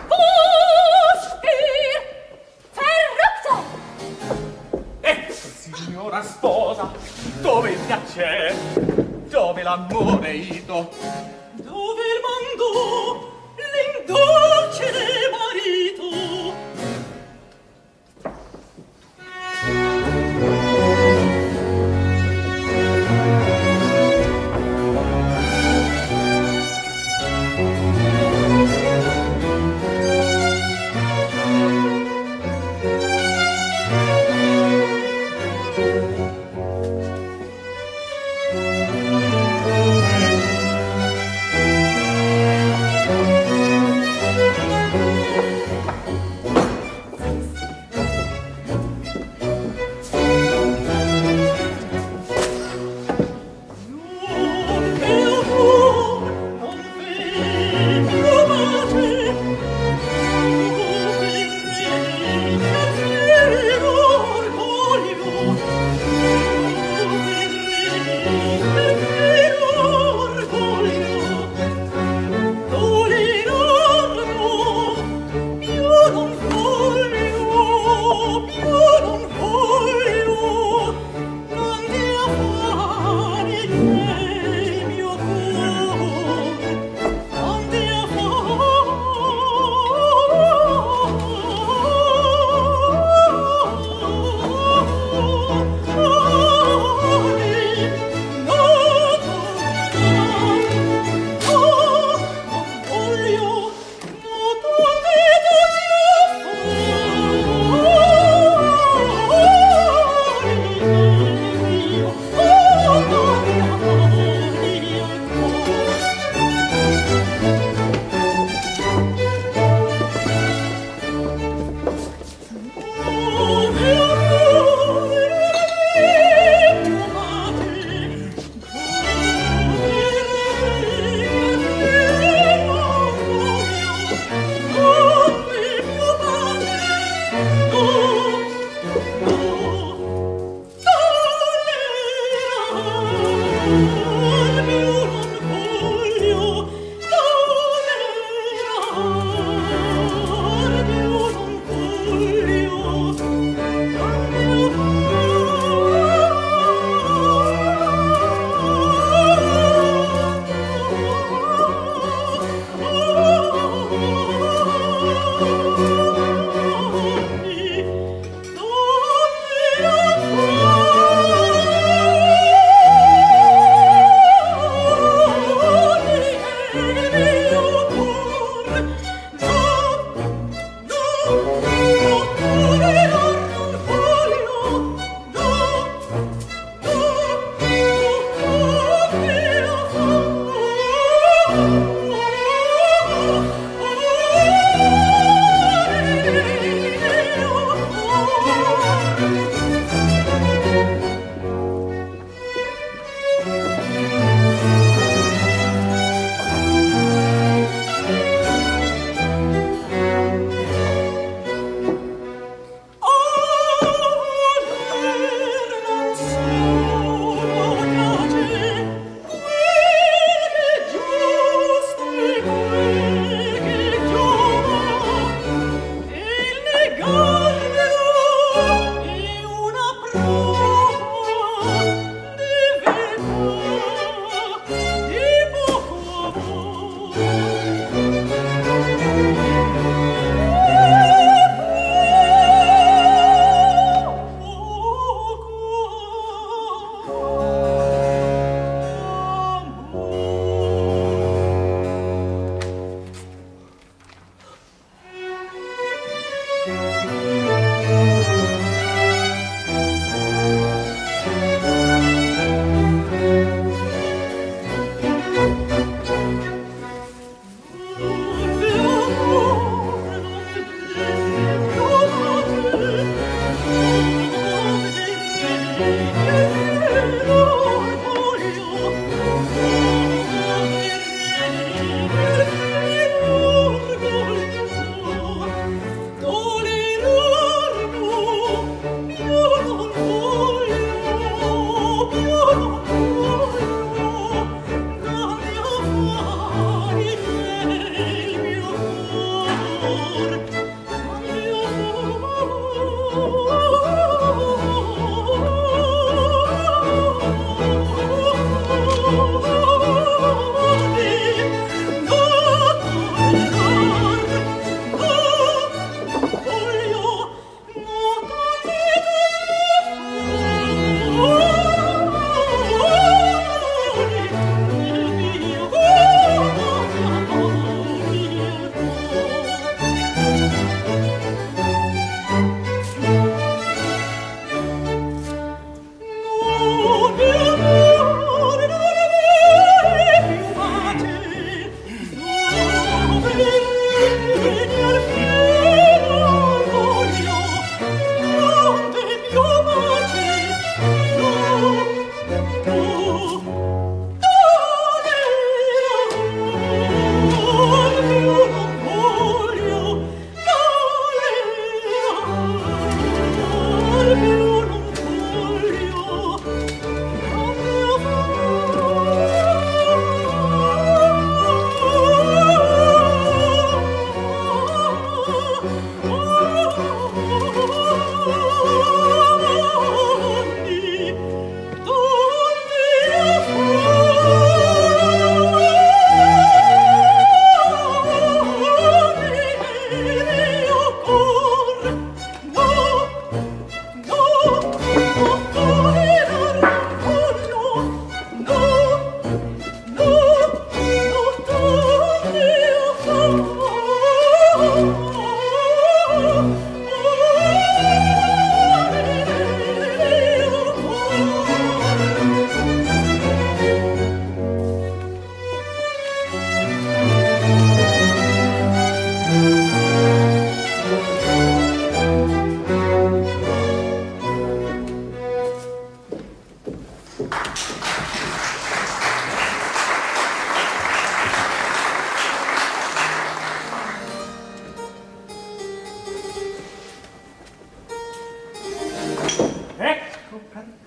Puspir! Ferrocto! Ecco, signora sposa, dove il piacere, dove l'amore ito? Dove il mondo l'indolcere marito?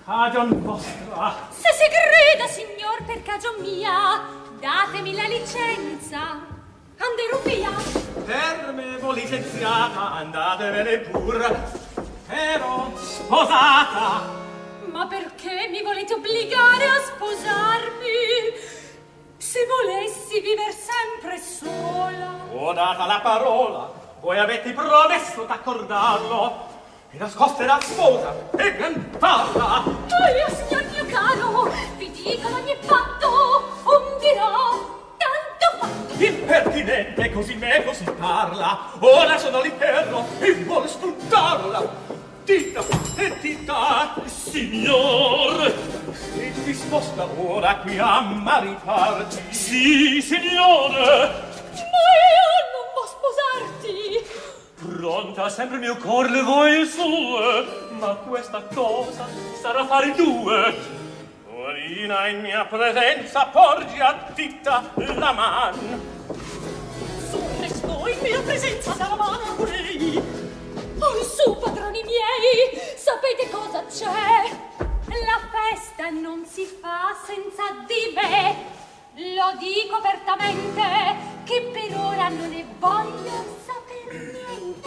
cagion vostra. Se si creda, signor, per cagion mia, datemi la licenza. Anderò via. Per me vo licenziata, andatevene pur. Ero sposata. Ma perché mi volete obbligare a sposarmi? Se volessi viver sempre sola. Ho data la parola, voi avete promesso d'accordarlo. E nascoste la sposa e piantarla. Ma io, signor mio caro, vi dico ogni patto, un dirò, tanto fatto. Impertinente, così me così parla. Ora sono all'interno e vuole spuntarla. Dita e dita, Signor! sei disposta ora qui a maritarti? Sì, signore! Ma io non vo sposarti. Pronta sempre il mio cor le voglie sue, ma questa cosa sarà fare due. Dorina, in mia presenza porgi a dita la man. Su, resto in mia presenza dalla mano a lei. Oh, su, padroni miei, sapete cosa c'è? La festa non si fa senza di me. Lo dico apertamente, che per ora non ne voglio saper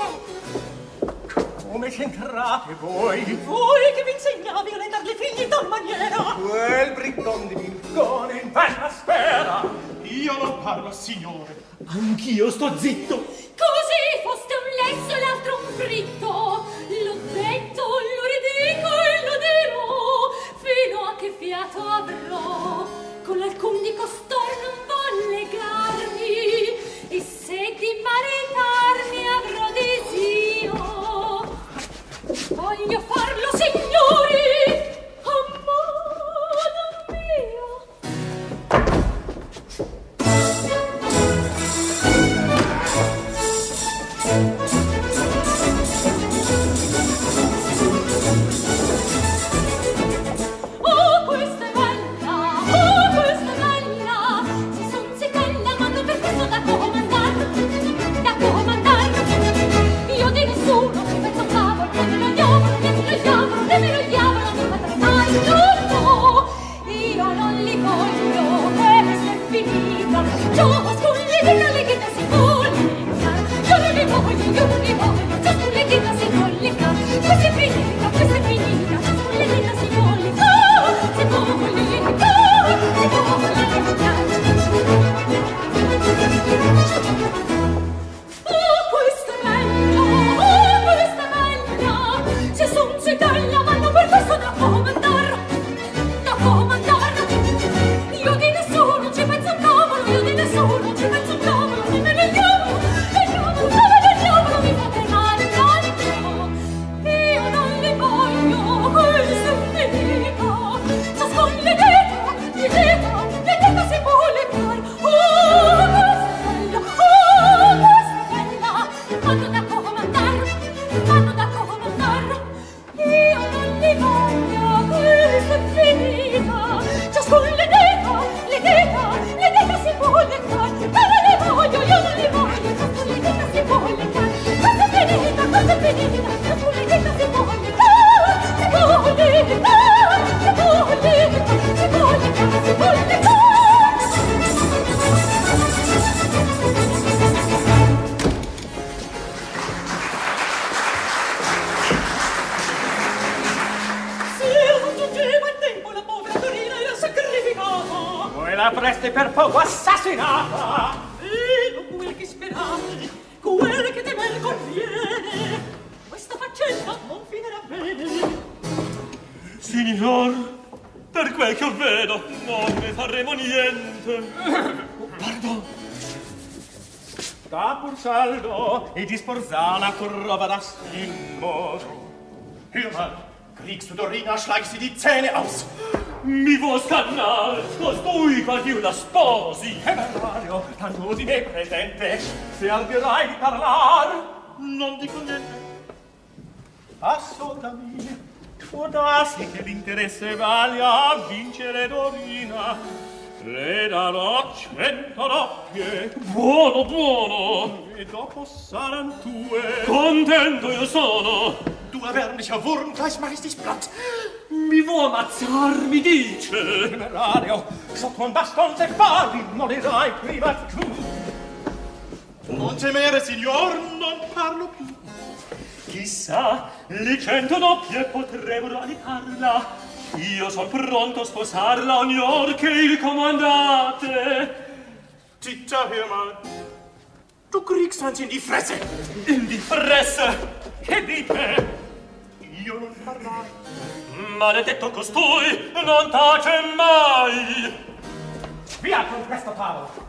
niente. Come c'entrate voi? Voi che vi insegnavi a rendere le figli in tal maniera. Quel briccon di Mircone in bella spera. Io non parlo, signore. Anch'io sto zitto. Così foste un lesso e l'altro un fritto. L'ho detto, lo ridico e lo dirò, fino a che fiato avrò. Con alcun di costor non vo' legarmi, e se di maritarmi avrò desio, voglio farlo, signori, a modo mio. Oh, questa è bella, oh, questa è bella, si son zitella, ma non per questo da comandar, da comandar. Io di nessuno mi penso un cavolo, nemmeno il diavolo, nemmeno il diavolo, nemmeno il diavolo mi fa trattare, no, no, io non li voglio, questa è finita, ciascun le dita, le dita si collica, io non li voglio, io non li voglio, ciascun le dita si collica, questa è finita, questa è finita, ciascun le dita si collica, si collica, si collica. Oh, questa è bella, oh, questa è bella, se son zitella, ma non per questo da comandar, da comandar. Io di nessuno ci penso un cavolo, io di nessuno ci penso un cavolo, nemmeno il diavolo, il diavolo, nemmeno il diavolo mi fa tremare tanto. Io non li voglio, questa è finita, ciascun le dita, le dita, le dita si può leccare. Oh, questa è bella, oh, questa è bella, vanno da comandar, vanno da comandar. Io non li voglio, questa è finita, ciascun le dita, le dita, le dita si può leccare. Ma non li voglio, io non li voglio, ciascun le dita si può leccare. Questa è finita, questa è finita, ciascun le dita si può leccare, si può leccare, si può leccare, si può leccare, si può leccare. Se raggiungeva il tempo la povera Dorina era sacrificata. Voi la avreste per poco assassinata. E non quel che sperate, quel che temer conviene. Questa faccenda non finirà bene. Signor, per quel che vedo, non ne faremo niente. Pardon. Da pur saldo e di Sporzana trova das Moor. Hör mal, kriegst du Dorina, schlag sie die Zähne aus. Mi vuoi scannare, costui qual più la sposi. E Mario, tanto di me presente, se ardirai di parlar, Non dico niente. ascoltami. Può darsi che l'interesse valga a vincere Dorina. Le darò cento doppie Buono, buono. e dopo saranno tue. Contento io sono. Du erbärmlicher Wurm, gleich mach ich dich platt. Mi vuoi ammazzar, mi dice? Temerario, sotto un baston se parli, morirai prima tu. Non temere, signor, non parlo più. Chissà, le cento doppie potrebbero alicarla. Io son pronto a sposarla ogni or che il comandate. Zitta, Hermann. Du kriegst ans in die Fresse. In die Fresse? Che dite? Io non parlai. Maledetto costui, non tace mai. Via con questo tavolo.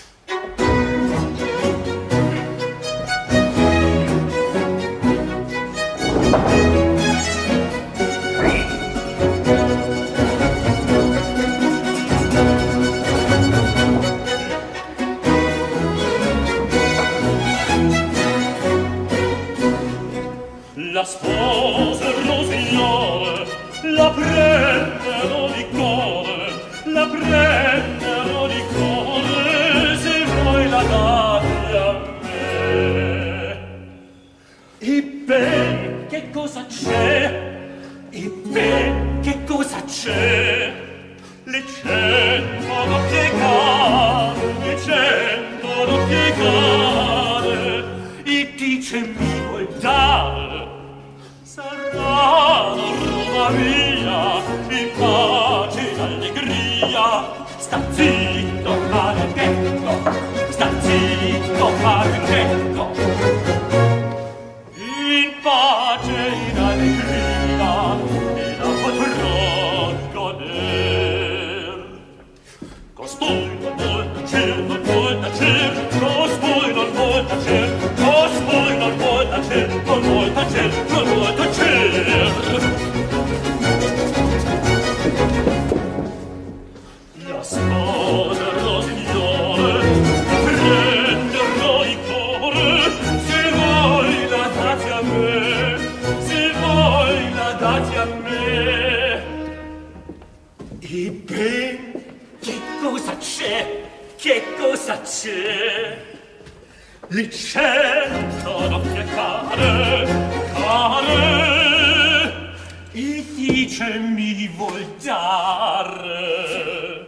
La sposa rosigliore, la prenderò di cuore, la prenderò di cuore, se vuoi la date a me. E ben, che cosa c'è? E ben, che cosa c'è? Le cento doppie care, le cento doppie care, e dice mi vuoi dare? Sarà Roma mia, in pace e allegria. Sta zitto, maledetto, sta zitto, maledetto. In pace e in allegria, e la potrò goder. Costui non vuol tacer, non vuol tacer, costui non vuol tacer, costui non vuol tacer, non vuol tacer, non vuol tacer. La sposa rosigliore, prenderò il cuore, se vuoi la date a me, se vuoi la date a me. E ben, che cosa c'è? Che cosa c'è? Le cento doppie care, care, e dice mi vuol dare.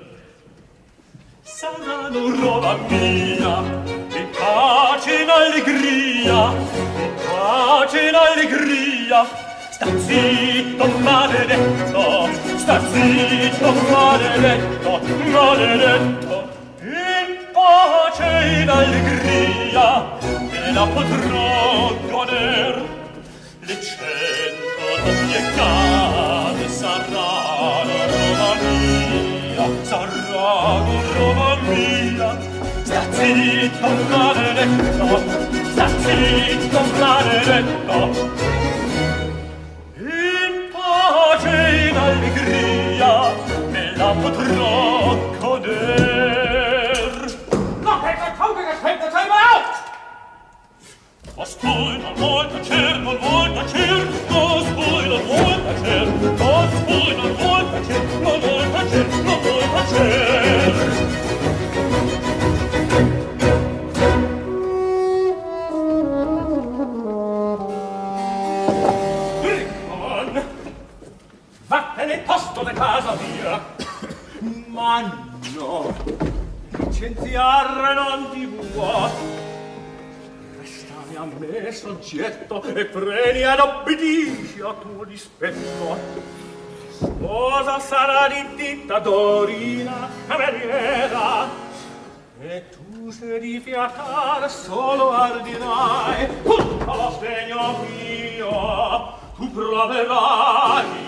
Saranno roba mia, in pace e in allegria, in pace e in allegria. Sta zitto, maledetto, sta zitto, maledetto, maledetto. In pace e in allegria, e la potrò goder. Le cento doppie care saranno roba mia, saranno roba mia. Sta zitto, maledetto, sta zitto, maledetto. In pace e in allegria, me la potrò goder. Noch etwas Auge geschenkt, das selber auf! Costui non vuol tacer, non vuol tacer, costui non vuol tacer, costui non vuol tacer, non vuol tacer, non vuol tacer. Riccon, vattene tosto da casa mia. Ma no, licenziare non ti vuoi. Restami a me soggetto e preni ad obbedisci a tuo dispetto. Sposa sarà di ditta Dorina cameriera, e tu se di fiatare solo ardirai tutto lo sdegno mio, tu proverai.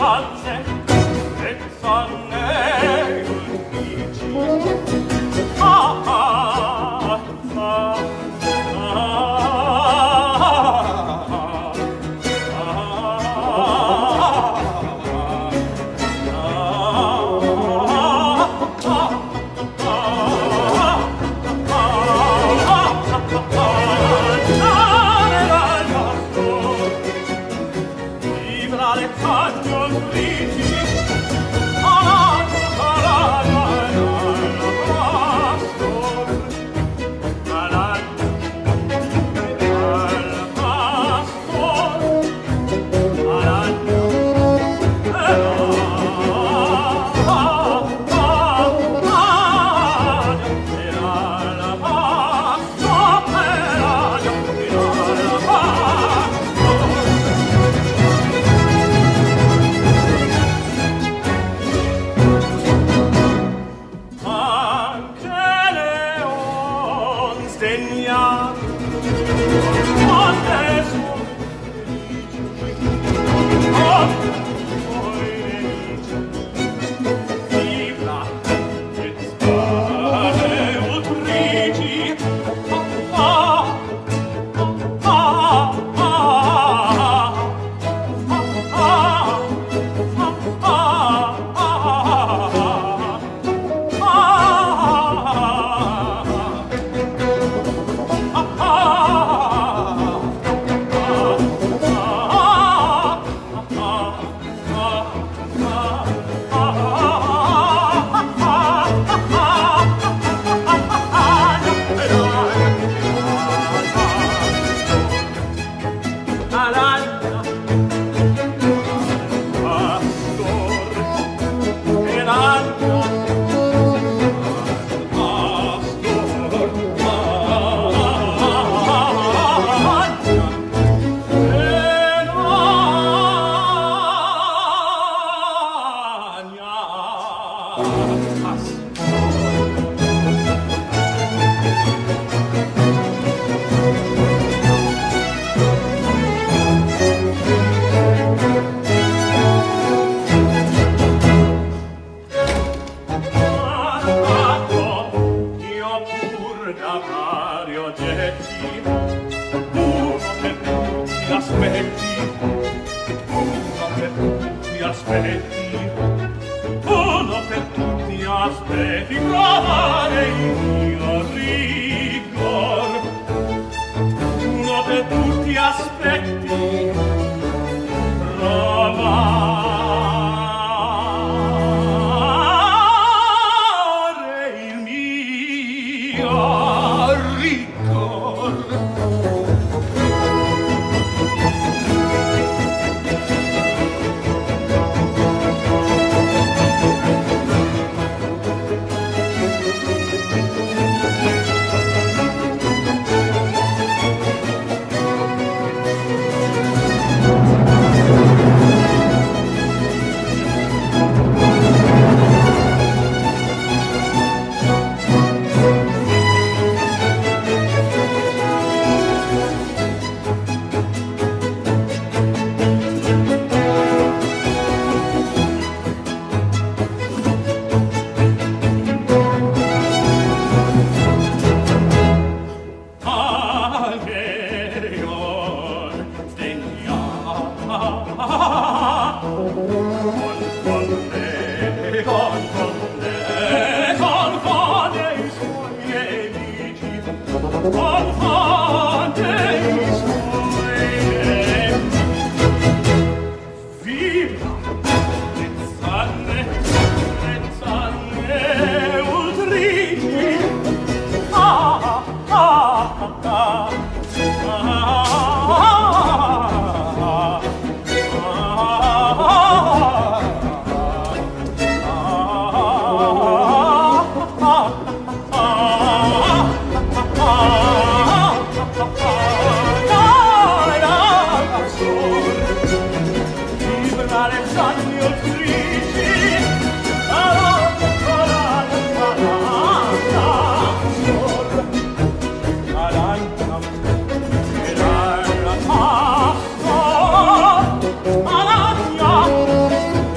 Malagna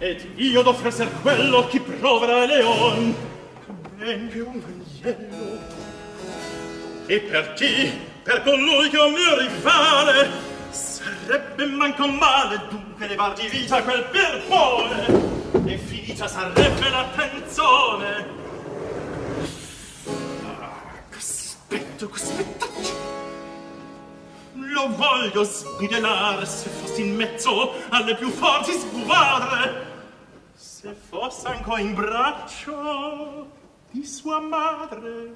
ed io d'offresser quello chi proverà leon, ben che un agnello. E per chi, per colui che è un mio rivale, sarebbe manco male dunque levar di vita quel perbone, e finita sarebbe la tenzone. Ah, cospetto, cospetto, lo voglio sbudelare se fossi in mezzo alle più forti squadre, se fosse ancora in braccio di sua madre.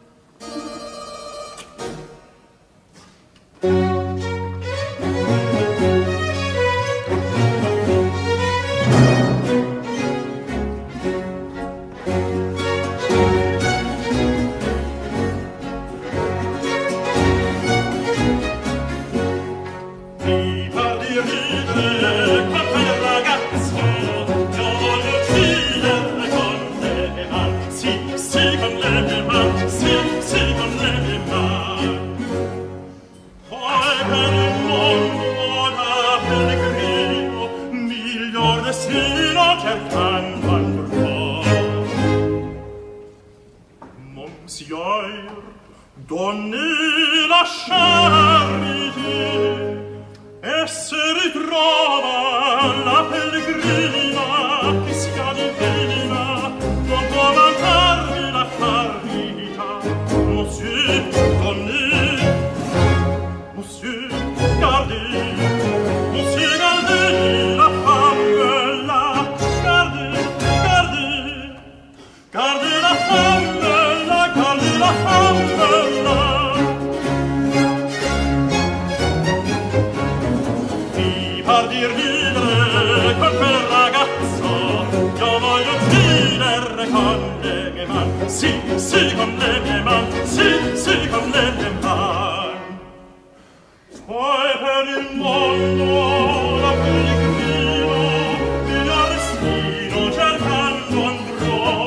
Donne lasciarmi e se ritrova la pellegrina che sia divina non può mancarmi la far vita. Monsieur, donne, monsieur, guardi, monsieur, guardi la femmella, guardi, guardi, guardi la femmella, guardi la femmella. Par dir ridere con quel ragazzo, io voglio uccidere con le mie mani, sì, sì, con le mie mani, sì, sì, con le mie mani. Poi per il mondo la pellegrino il mio destino cercando andrò.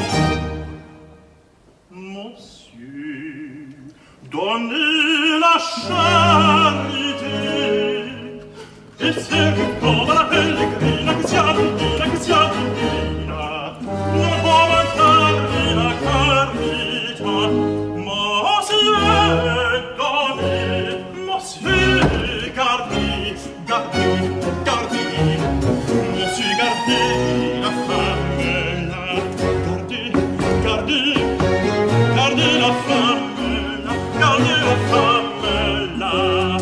Monsieur, donne lasciarmi te, e se ritrova la pellegrina che sia divina, che sia divina, non può mancarmi la carità. Monsieur, donne, monsieur, gardi, gardi, gardi, monsieur, gardi la femmella, gardi, gardi, gardi la femmella, gardi la femmella.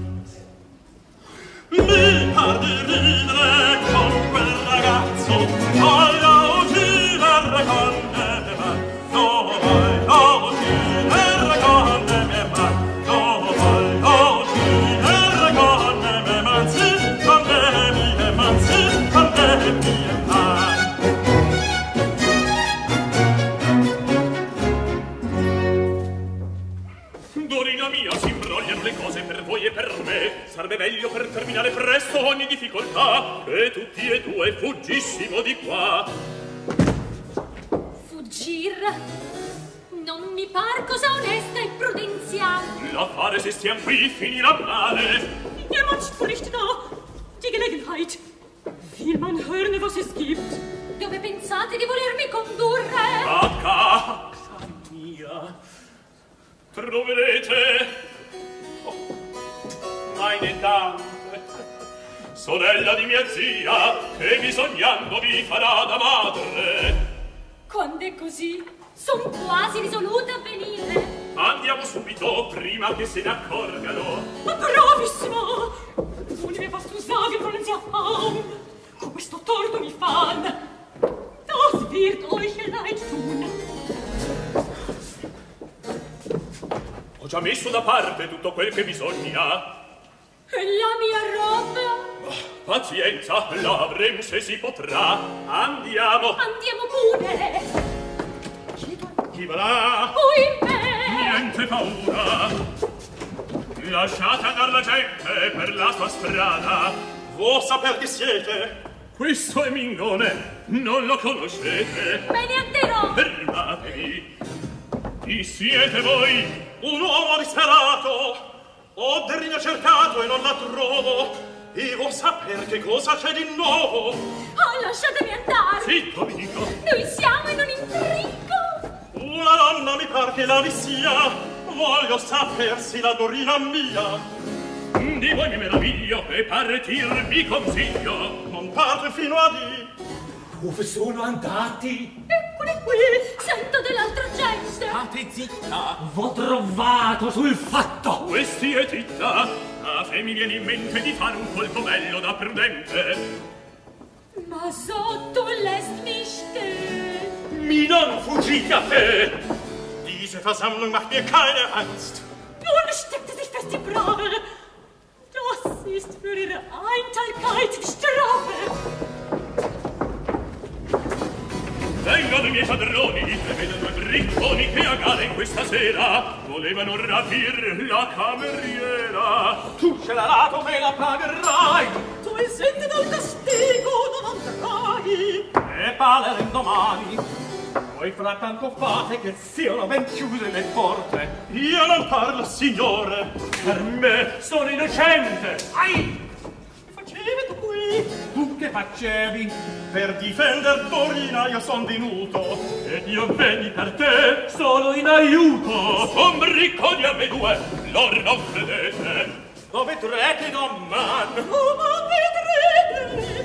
Mi par di ridere con quel ragazzo, voglio uccidere con le mie mani, no, voglio uccidere con le mie mani, no, voglio uccidere con le mie mani, sì, con le mie mani, sì, con le mie mani. Dorina mia, si imbrogliano le cose per voi e per me. Sarebbe meglio per terminare presto ogni difficoltà che tutti e due fuggissimo di qua. Fuggir? Non mi par cosa onesta e prudenziale. L'affare se stiam qui finirà male. Jemand spricht da. Die Gelegenheit. Will man hören, was es gibt? Dove pensate di volermi condurre? A casa mia troverete oh, meine Dame, sorella di mia zia, che bisognando vi farà da madre. Quando è così, son quasi risoluta a venire. Andiamo subito, prima che se ne accorgano. Ma bravissimo! Nun mir was du sagen wollen Sie haben. Questo torto mi fan. Das wird euch leid tun. Ho già messo da parte tutto quel che bisogna. E la mia roba? Oh, pazienza, l'avremo se si potrà. Andiamo. Andiamo pure. Chi va là? Ui me. Niente paura. Lasciate andar la gente per la sua strada. Vuol saper chi siete? Questo è Mingone, non lo conoscete? Me ne anderò. Fermatevi. Chi siete voi? Un uomo disperato. Ho Dorina cercato e non la trovo. E vuol saper che cosa c'è di nuovo? Oh, lasciatemi andare! Zitto, vi dico! Noi siamo in un intrigo! Una donna mi par che la vi sia, voglio sapersi la Dorina mia. Di voi mi meraviglio e partir vi consiglio. Non parte fino a di. Dove sono andati? Eccoli qui! Sento dell'altra gente! State zitta! V'ho trovato sul fatto! Questi è Titta. A fe mi viene in mente di fare un colpo bello da prudente. Ma so du lässt mich stehen! Mi non fuggite a te! Diese Versammlung macht mir keine Angst. Nun steckte sich fest die Brave! Das ist für ihre Eitelkeit die Strafe! Vengono i miei padroni e vedono i bricconi che a gara in questa sera volevano rapir la cameriera. Tu ce l'ha lato, me la pagherai! Tu esente dal castigo non andrai! E pale l'indomani! Voi frattanto fate che siano ben chiuse le porte. Io non parlo, signore! Per me sono innocente! Ai! Facevi tu qui? Tu che facevi? Per difender Dorina io son venuto. Ed io venni per te solo in aiuto. Son bricconi a me due, lor non credete. Lo vedrete domani. Oh, ma vedrete!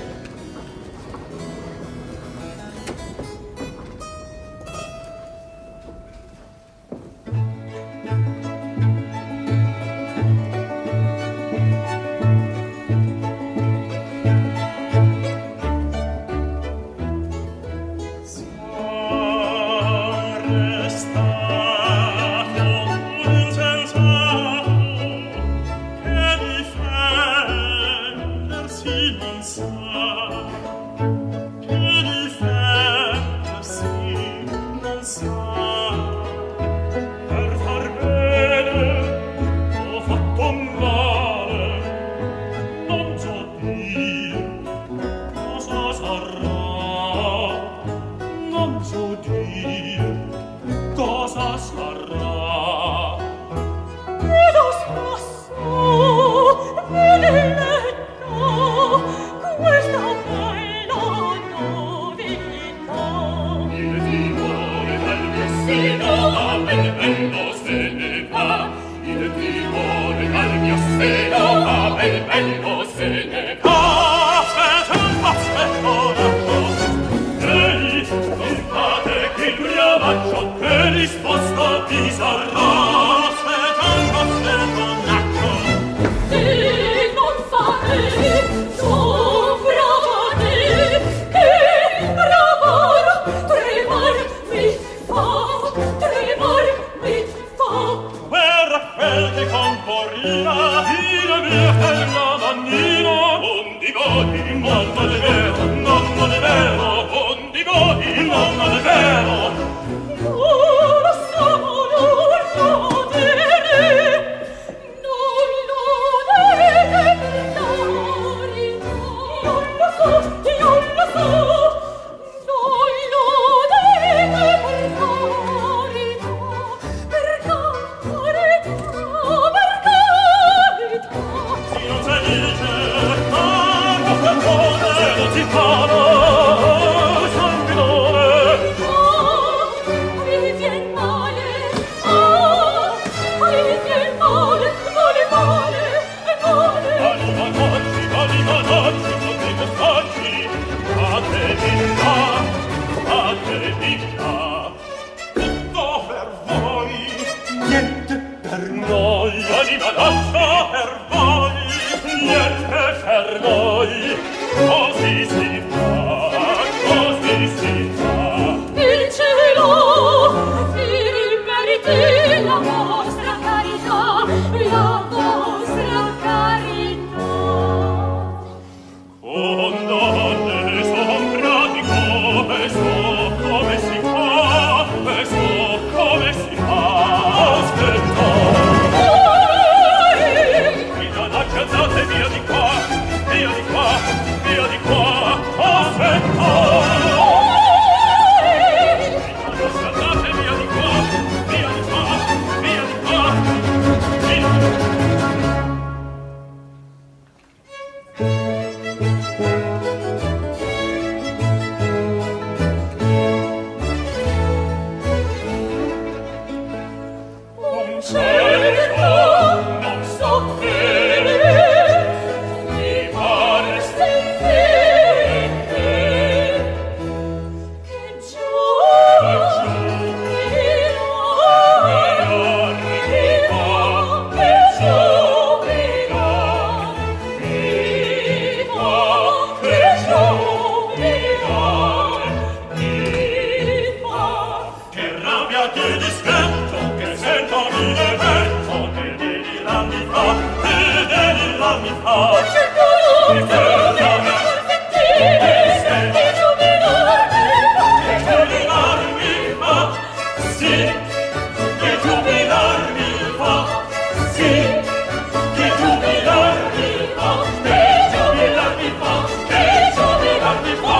giubilar mi fa, C'è il colore, il colore, perfettine, che giubilar mi fa, che giubilar mi fa, sì, che giubilar mi fa, sì, che giubilar mi fa, che giubilar mi fa, che giubilar mi fa.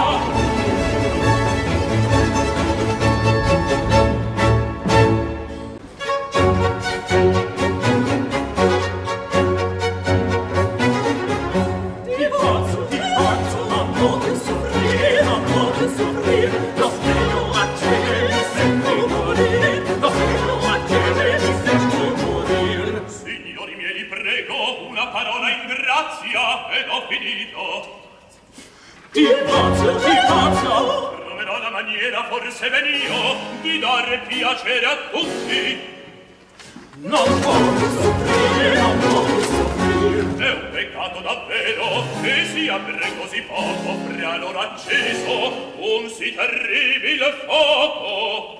Ed ho finito. Ti pazzo, ti pazzo. Proverò la maniera, forse venio, di dar piacere a tutti. Non puoi soffrire, non puoi soffrire. È un peccato davvero che si apre così poco fra loro acceso un sì terribile fuoco.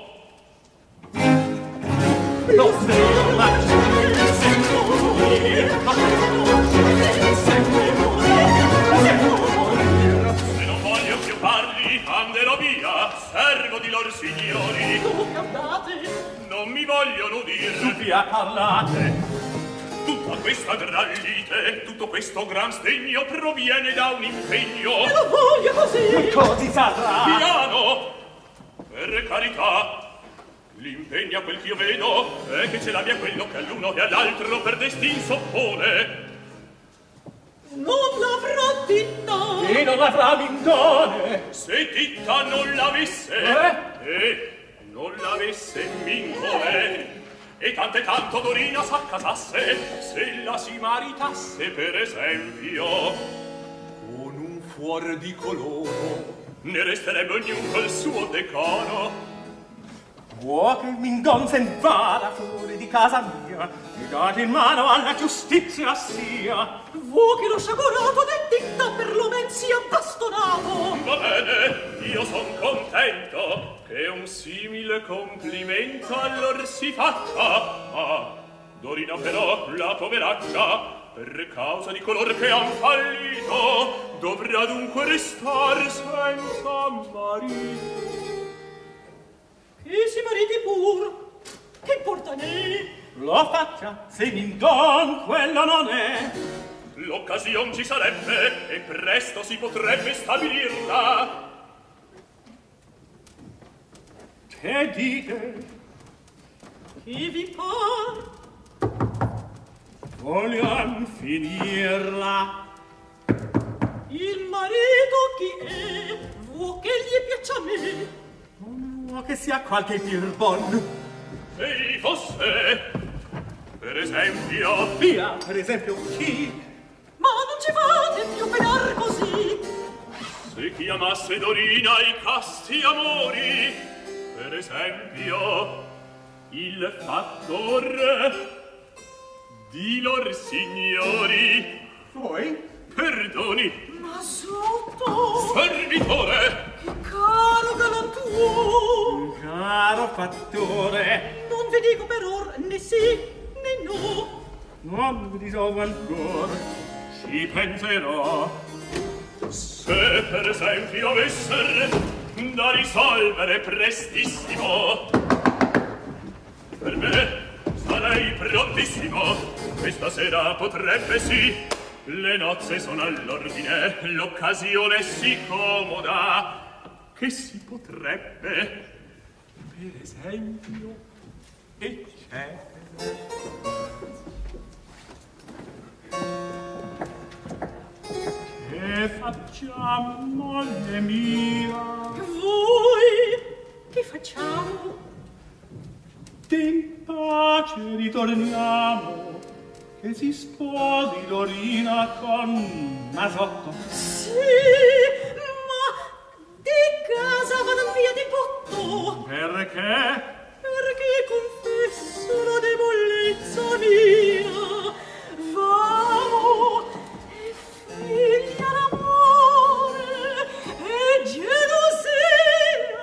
Non sei l'acceso, sento morire, ma sento morire, sento morire. Se non voglio più parli, anderò via, servo di lor signori. dove andate? Non mi vogliono udir. Via, parlate. Tutta questa gran lite, tutto questo gran sdegno proviene da un impegno. E lo voglio così. Così sarà. Piano! Per carità, l'impegno a quel che io vedo è che ce l'abbia quello che all'uno e all'altro per destin s'oppone. Non l'avrà ditta. E non avrà mingone. Se ditta non l'avesse, Eh? e non l'avesse mingone, e tanto e tanto Dorina s'accasasse, se la si maritasse, per esempio, con un fuor di coloro, ne resterebbe ognuno col suo decoro. Vuoi che il mingon sen vada fuori di casa mia e dato in mano alla giustizia sia? Vuoi che lo sciagurato del ditta per lo men sia bastonato? Va bene, io son contento che un simile complimento allor si faccia. Ah, Dorina però, la poveraccia, per causa di color che han fallito, dovrà dunque restar senza marito. Che si mariti pur, che importa ne? Lo faccia, se mingon quello non è. L'occasion ci sarebbe e presto si potrebbe stabilirla. Che dite? Chi vi par? Vogliam finirla. Il marito chi è? Vuoi che gli piaccia a me? O che sia qualche birbon. Ei fosse, per esempio, Via, per esempio, chi? Ma non ci fate più penar così. se chiamasse Dorina i casti amori, per esempio, il fattor di lor signori. Voi? Perdoni, Ma sotto, servitore, che caro galantuo, Caro fattore, non vi dico per or né sì né no. non vi risolvo ancora, ci penserò. se per esempio avesser da risolvere prestissimo, per me sarei prontissimo. Questa sera potrebbe sì, le nozze sono all'ordine, l'occasione è sì comoda, che si potrebbe, per esempio, eccetera. Che facciamo, moglie mia? Voi, che facciamo? In pace ritorniamo, che si sposi Dorina con Masotto. Sì, ma di casa vado via di botto. Perché? Perché confesso la debolezza mia. Vamo, e figlia l'amore, e gelosia.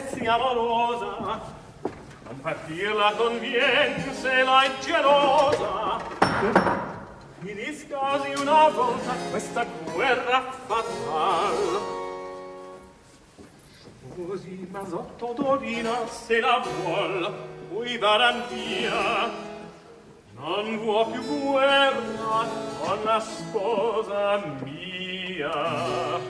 prezzi amorosa, non partirla convien se la è gelosa. Finiscasi una volta questa guerra fatal. Così ma sotto Dorina se la vuol, poi varan via. Non vuoi più guerra, donna sposa mia.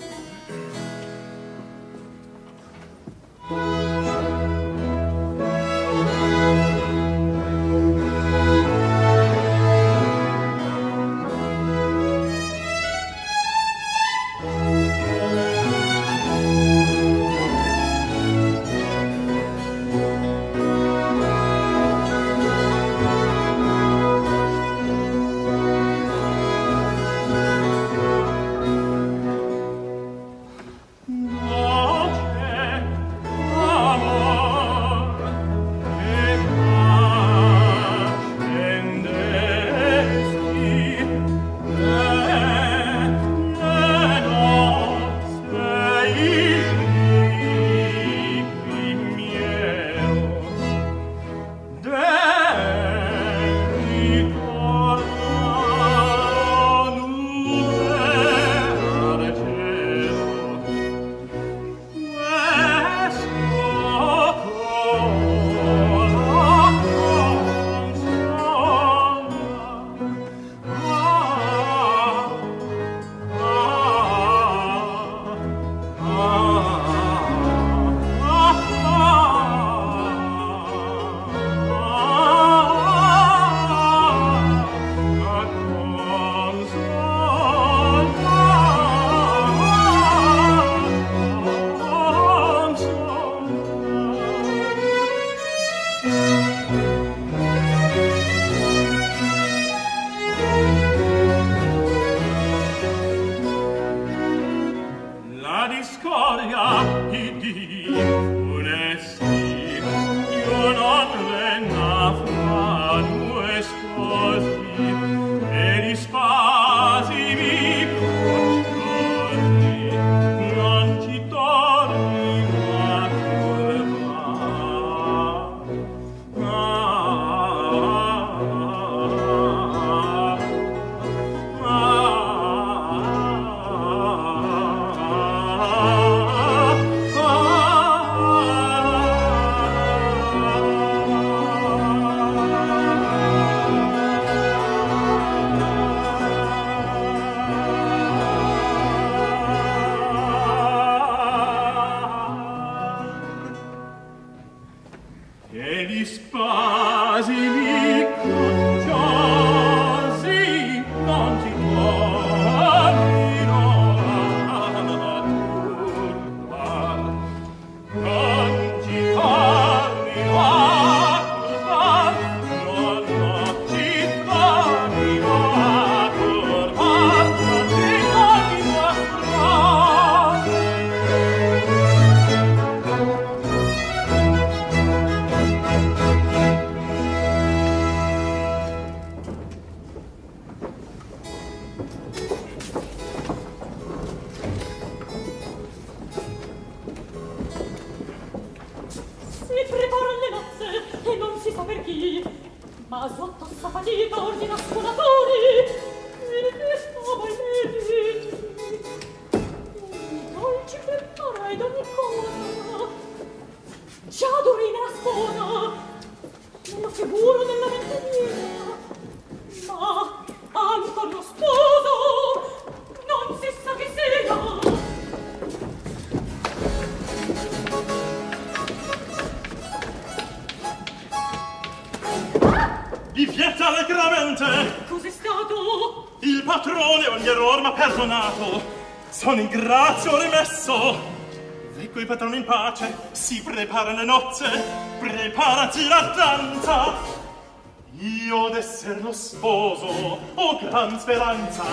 Sono in grazia rimesso. Vecco il patrono in pace, si prepara le nozze, preparati la danza. Io d'esser lo sposo ho gran speranza.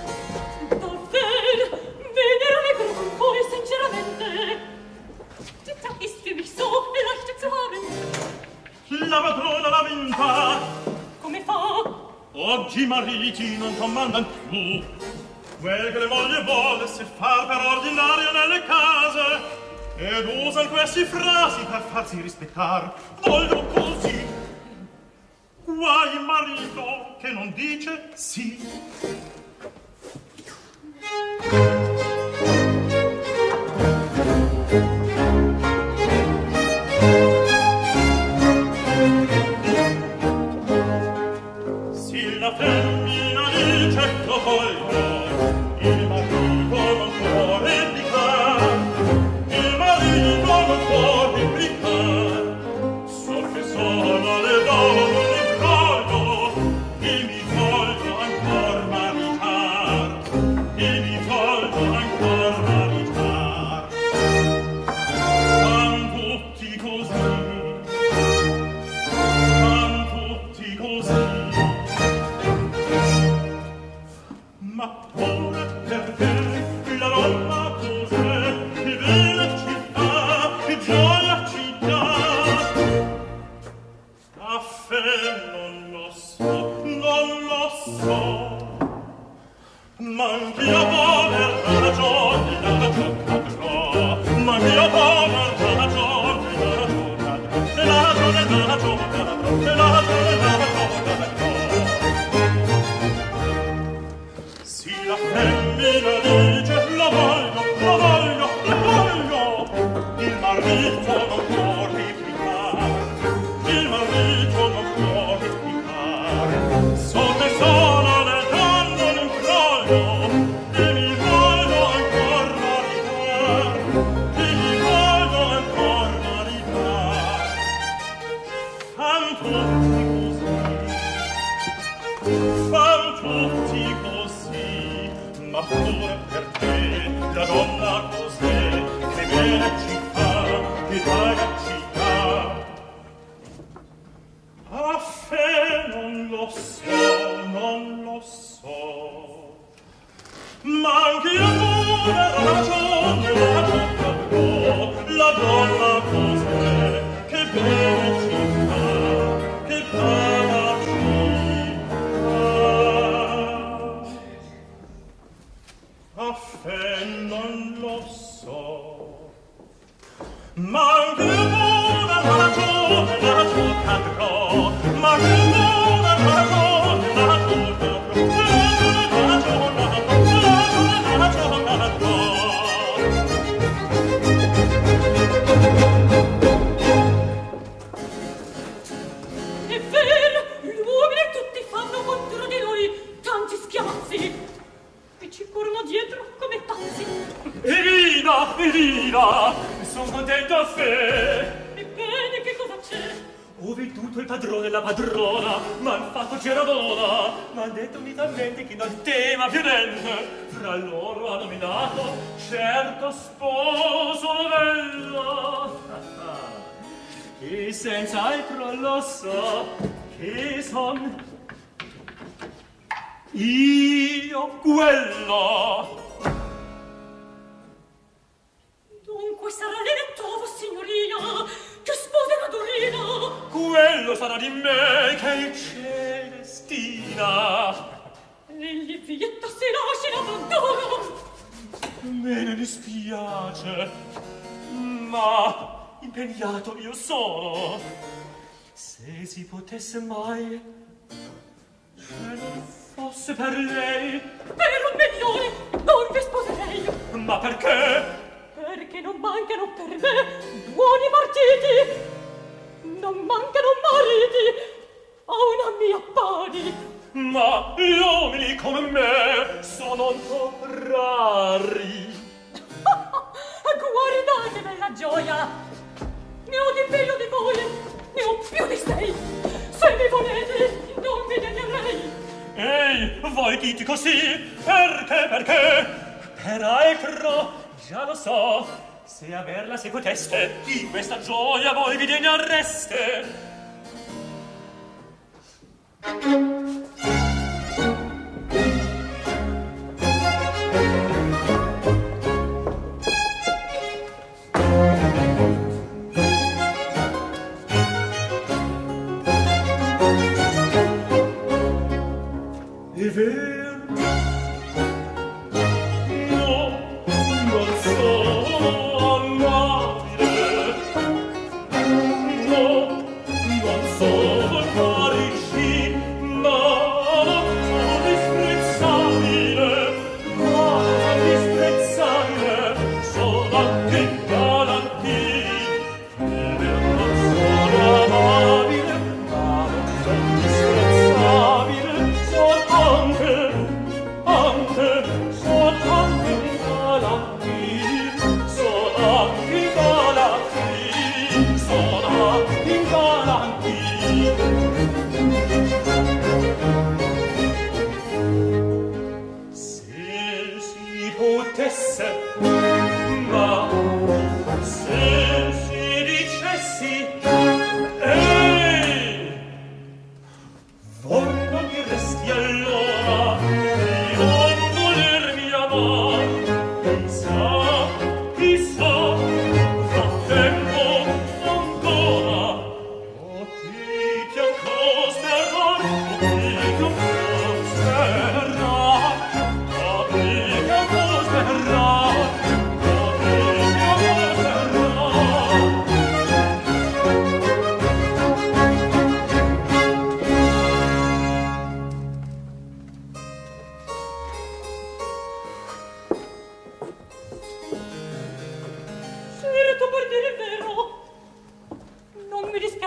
Davvero, venere con voi sinceramente. Già ist für mich so leicht zu haben. La padrona l'ha vinta. Come fa? Oggi i mariti non comandan più. Quel che le moglie vuole si far per ordinario nelle case. ed usan questi frasi per farsi rispettar. Voglio così. Guai il marito che non dice sì. Sì, la femmina dice lo voglio, il marito non può replicare, il marito non può replicare. So che sono le donne in broglio, e mi voglio ancor maritar, e mi voglio ancor maritar. Fan tutti così, fan tutti così. Ma pure perché la donna cos'è, che bella città, che gioia ci dà. A fe non lo so, non lo so, ma anch'io voler la ragione, la ragione cadrò, ma anch'io voler la ragione, la ragione cadrò, e la ragione, la ragione cadrò, e la ragione, la ragione cadrò. Sì, la femmina dice lo voglio, lo voglio, lo voglio, il marito non può replicare, il marito non può replicare. So che sono le donne in broglio, e mi voglio ancor maritar, e mi voglio ancor maritar. Fan tutti così, fan tutti così, ma pure per te la donna cos'è, che bene ci fa, che paga ci dà. A fe non lo so, non lo so, ma anch'io pure la ragione, la ragione cadrò, la donna cos'è, che bene ci fa, che paga ci dà. A fe non lo so, ma anch'io pure la ragione, la ragione cadrò, ma anch'io pure la ragione, la ragione cadrò, la ragione, la ragione, la ragione, la ragione cadrò. È vero, gli uomini tutti fanno contro di noi tanti schiamazzi e ci corrono dietro come pazzi. Evviva, evviva! Son contento a fe! Ebbene, che cosa c'è? Ho veduto il padrone e la padrona, m'han fatto geravona, m'han detto unitamente che dal tema fiorente fra loro ha nominato certo sposo novello. E senza altro lo so che son io quello. Dunque sarà l'eletto, signorina, che sposerà Dorina. Quello sarà di me che il Celestina. Egli fietta si lasci in abbandono. Me ne dispiace, ma impegnato io sono. Se si potesse mai, se non fosse per lei. Per un milione non vi sposerei. Ma perché? Perché non mancano per me buoni partiti. Non mancano mariti a una mia pari. Ma gli uomini come me sono un po' rari. Guardate bella gioia. Ne ho di bello di voi, ne ho più di sei. Se mi volete non vi negherei. Ehi, voi dite così, perché, perché? Peraltro, già lo so, se averla se poteste, di questa gioia voi vi degnereste. È vero? No, non so, no.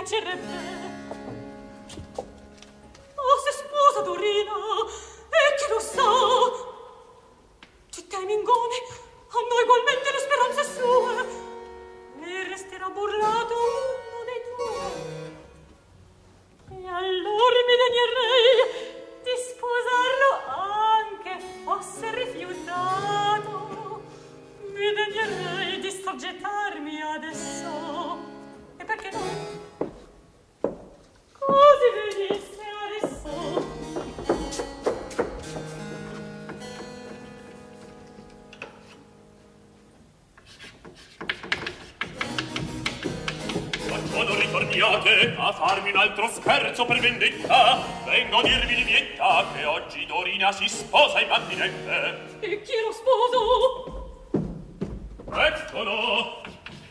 piacerebbe. Oh, se sposa Dorina, e chi lo sa? Ci temi ingone, hanno ugualmente le speranze sue, e resterà burlato uno dei due. E allora mi degnerei di sposarlo anche fosse rifiutato. Mi degnerei di soggettarmi adesso. E perché no? Così venisse adesso. Non ritorniate a farmi un altro scherzo per vendetta. Vengo a dirvi di vietta che oggi Dorina si sposa in mattinette. E chi lo sposo? Eccolo.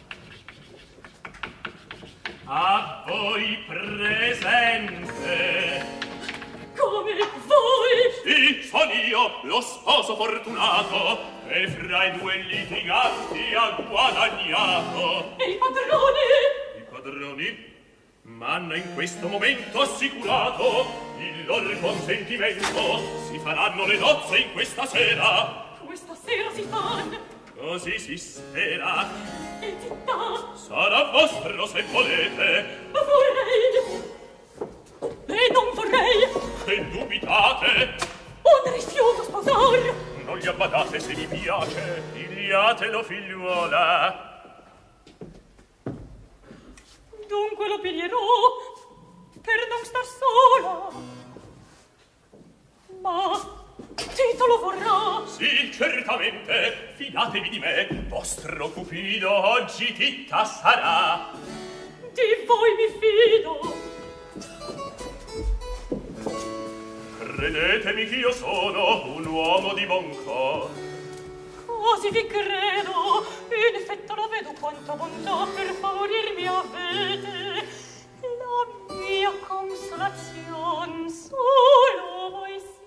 A voi presente. Come voi? Sì, son io, lo sposo fortunato, e fra i due litigati ha guadagnato. E i padroni? I padroni m'hanno in questo momento assicurato il loro consentimento. Si faranno le nozze in questa sera. Questa sera si fanno. Così si spera. E città? Sarà vostro se volete. Ma vorrei. E non vorrei. Che dubitate? Un rifiuto sposar. Non gli abbadate se vi piace. Pigliatelo, figliuola. Dunque lo piglierò per non star sola. Ma titolo vorrà? Sì, certamente. Fidatevi di me. Vostro cupido oggi titta sarà. Di voi mi fido. Credetemi che io sono un uomo di buon cor. Così vi credo. In effetto lo vedo quanta bontà per favorirmi avete. La mia consolazion solo voi siete.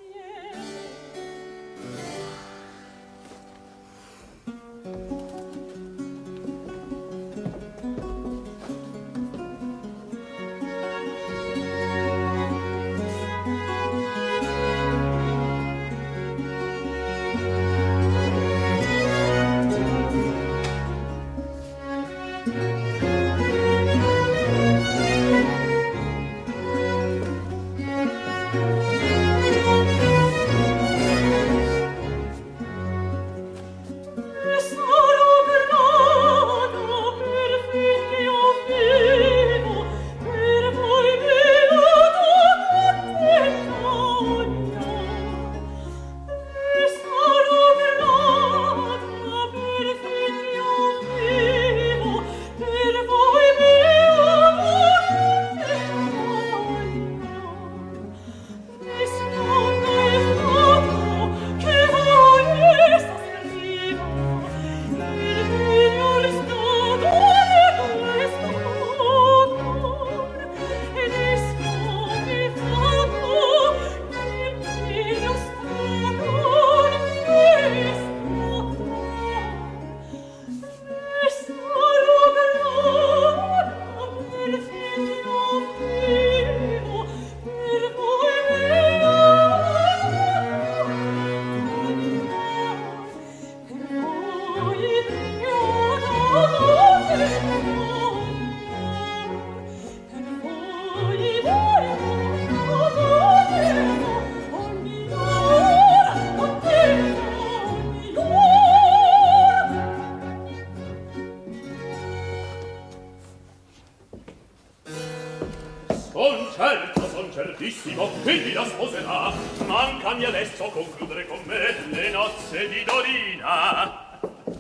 certissimo che egli la sposerà. Mancami adesso concludere con me le nozze di Dorina.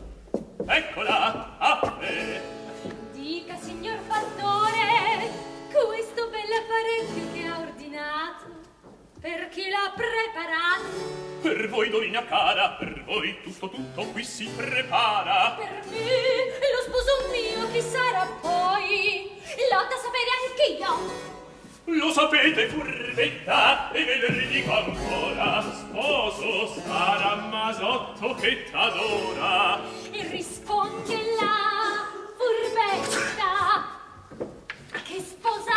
Eccola, a me. Dica, signor fattore, questo bell'apparecchio che ha ordinato, per chi l'ha preparato? Per voi, Dorina cara, per voi tutto tutto qui si prepara. Per me, lo sposo mio, chi sarà poi? L'ho da sapere anch'io. Lo sapete, furbetta, e ve lo ridico ancora. Sposo sarà Masotto che t'adora. E risponde la furbetta, che sposa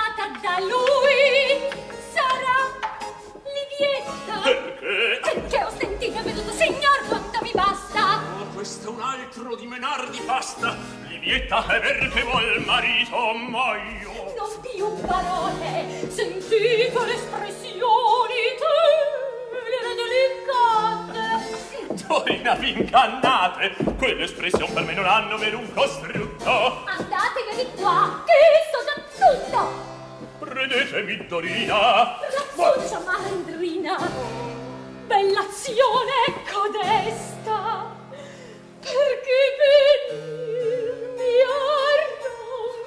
basta, Livietta è ver che vuol marito, ma io... Non più parole, sentite le espressioni tele delicate. Dorina, vi ingannate, quell'espressione per me non hanno verun costrutto. Andate via di qua, che so già tutto. Credetemi, Dorina. Razzuccia malandrina, bella azione codesta, perché venirmi a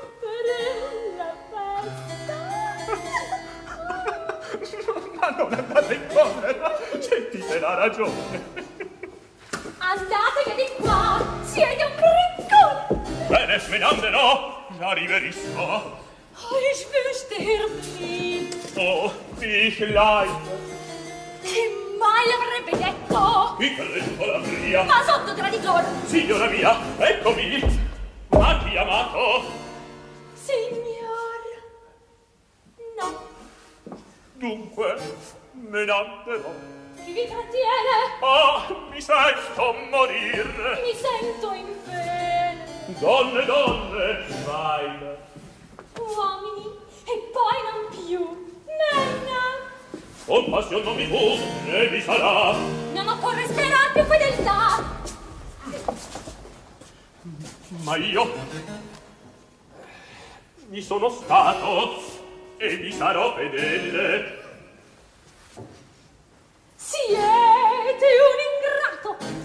rompere la festa. Ma non andate in collera, sentite la ragione. Andate via di qua, siete un briccone. Bene, me ne anderò, la riverisco. Ich wünschte mir, Oh, ich leid. che mai l'avrebbe detto? Ich credo la mia. Ma sotto traditor. Signora mia, eccomi. Ma chi amato? Signor, no. Dunque, me ne anderò. Chi vi trattiene? Ah, mi sento morir. Mi sento in pene. Donne, donne, vai. Uomini, e poi non più. Nanna. Compassion non mi fu, né vi sarà. Non occorre sperar più fedeltà. Ma io mi sono stato e vi sarò fedele. Siete un ingrato.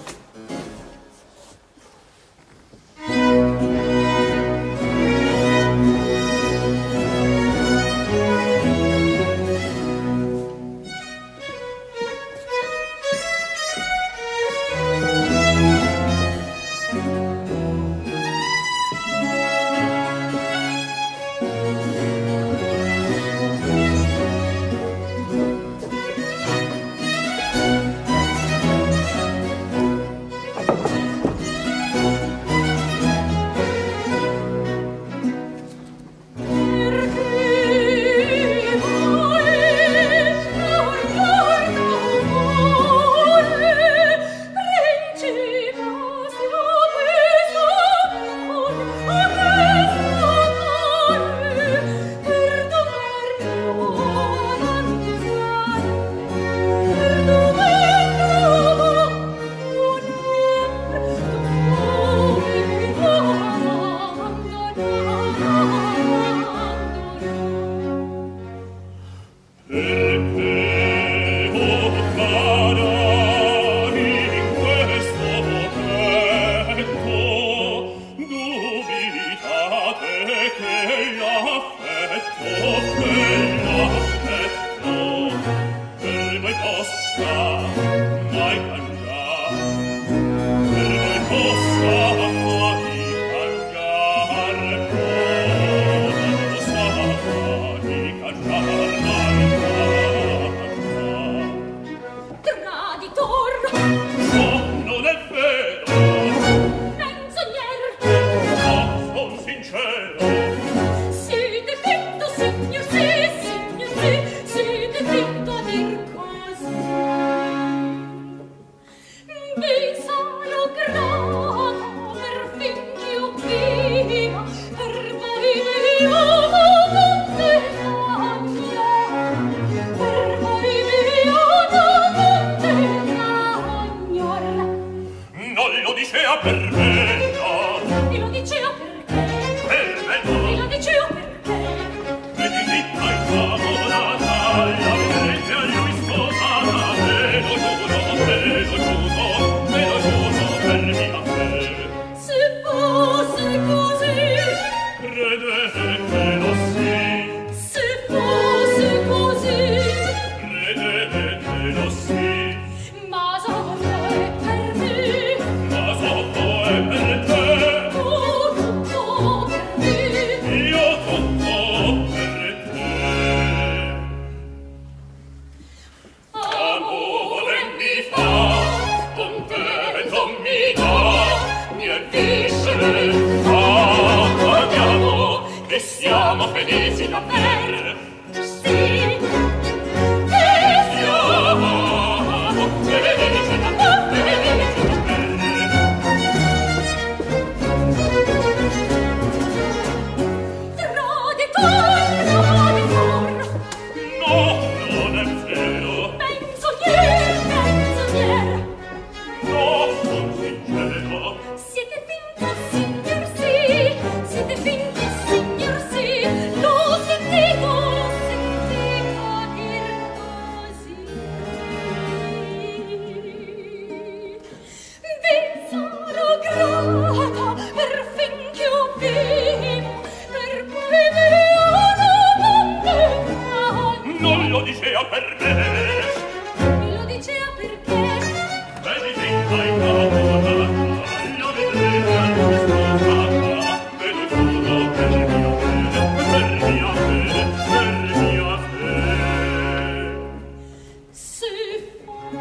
per me. E lo dicea perché? Vedi vinta in amore, la vedrete a lui sposata, ve lo giuro per mio bene, per mia bene, per mia bene. Se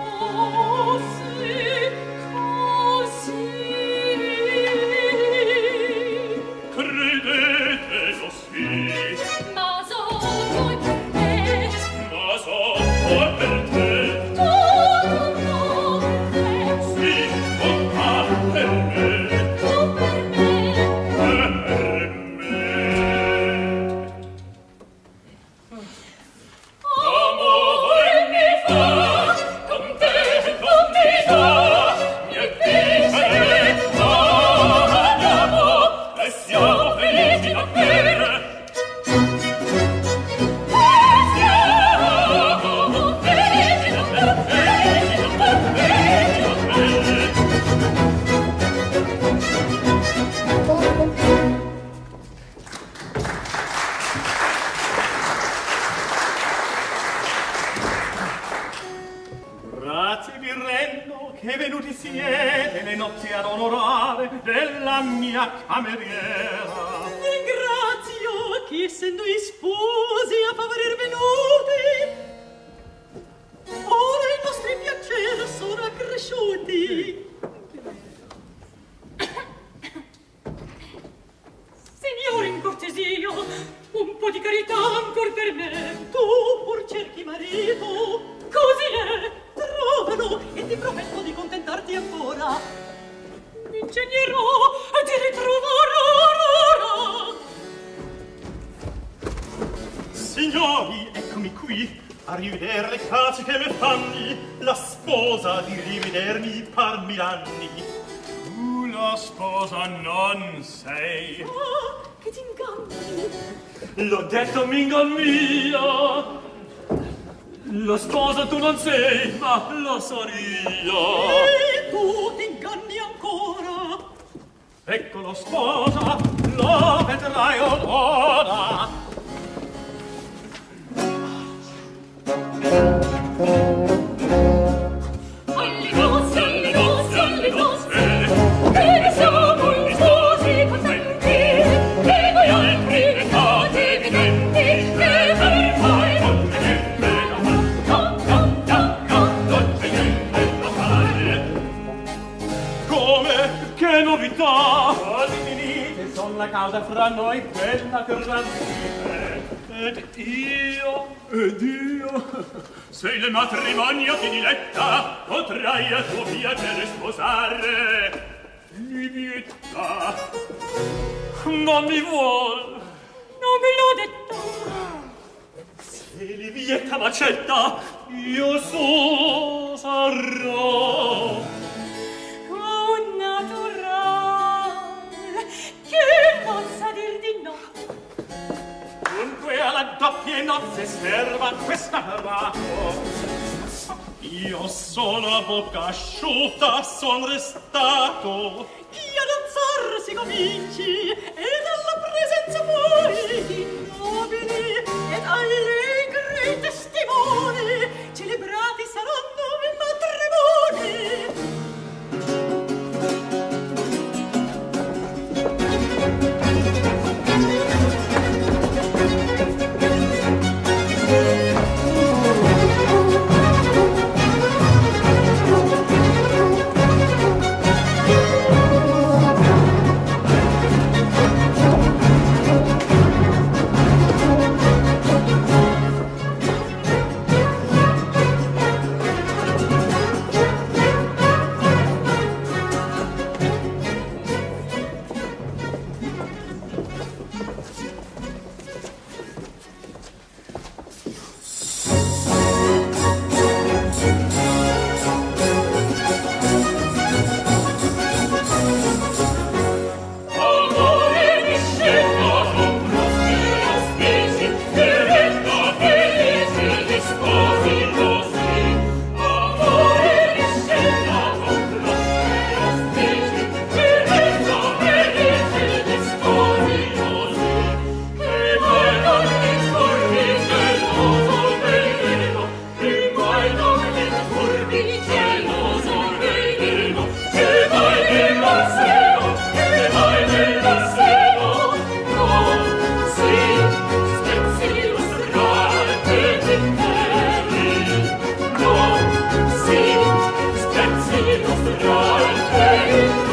fosse così, Credetelo sì, ma so poi per te, ma so poi per te, tu non per te, sì, o ma per me, tu per me. per me. Amore mi fa, contento mi dà, mi è vivere, amiamo e siamo felici davvero. Siamo felici davvero, felici davvero, felici davvero. Grazie vi rendo che venuti siete le notti ad onorare della mia cameriera. Ringrazio che essendo i sposi a favorir venuti, ora i nostri piaceri sono accresciuti. Signore, in cortesia, un po' di carità ancor per me. Tu pur cerchi marito, così è, trovalo e ti prometto di contentarti ancora. Mi ingegnerò e ti ritroverò ora. Signori, eccomi qui a rivedere le case che me fanni, la sposa di rivedermi i par mille anni. Tu la sposa non sei. Ah, che ti inganni. L'ho detto m'ingannio. La sposa tu non sei, ma lo sono io. E tu ti inganni ancora. Ecco la sposa, lo vedrai ora. Alle nozze, alle nozze, alle nozze, che siamo i sposi contenti, e voi altri recate evidenti, che per voi non c'è niente da fare, no, no, no, no, non c'è niente da fare. Come? Che novità! Quasi finite son la causa fra noi quella che grandite. Ed io, ed io, Se il matrimonio ti diletta, potrai a tuo piacere sposare Livietta. non mi vuol. Non me l'ho detto. Se Livietta m'accetta, io suo sarò. Un natural che non sa dir di no. Dunque alla doppie nozze serva questa rato. Io sono a bocca asciutta, son restato. Chi ad alzar si cominci, e dalla presenza poi di nobili ed allegri testimoni, celebrati saranno i matrimoni. Sì,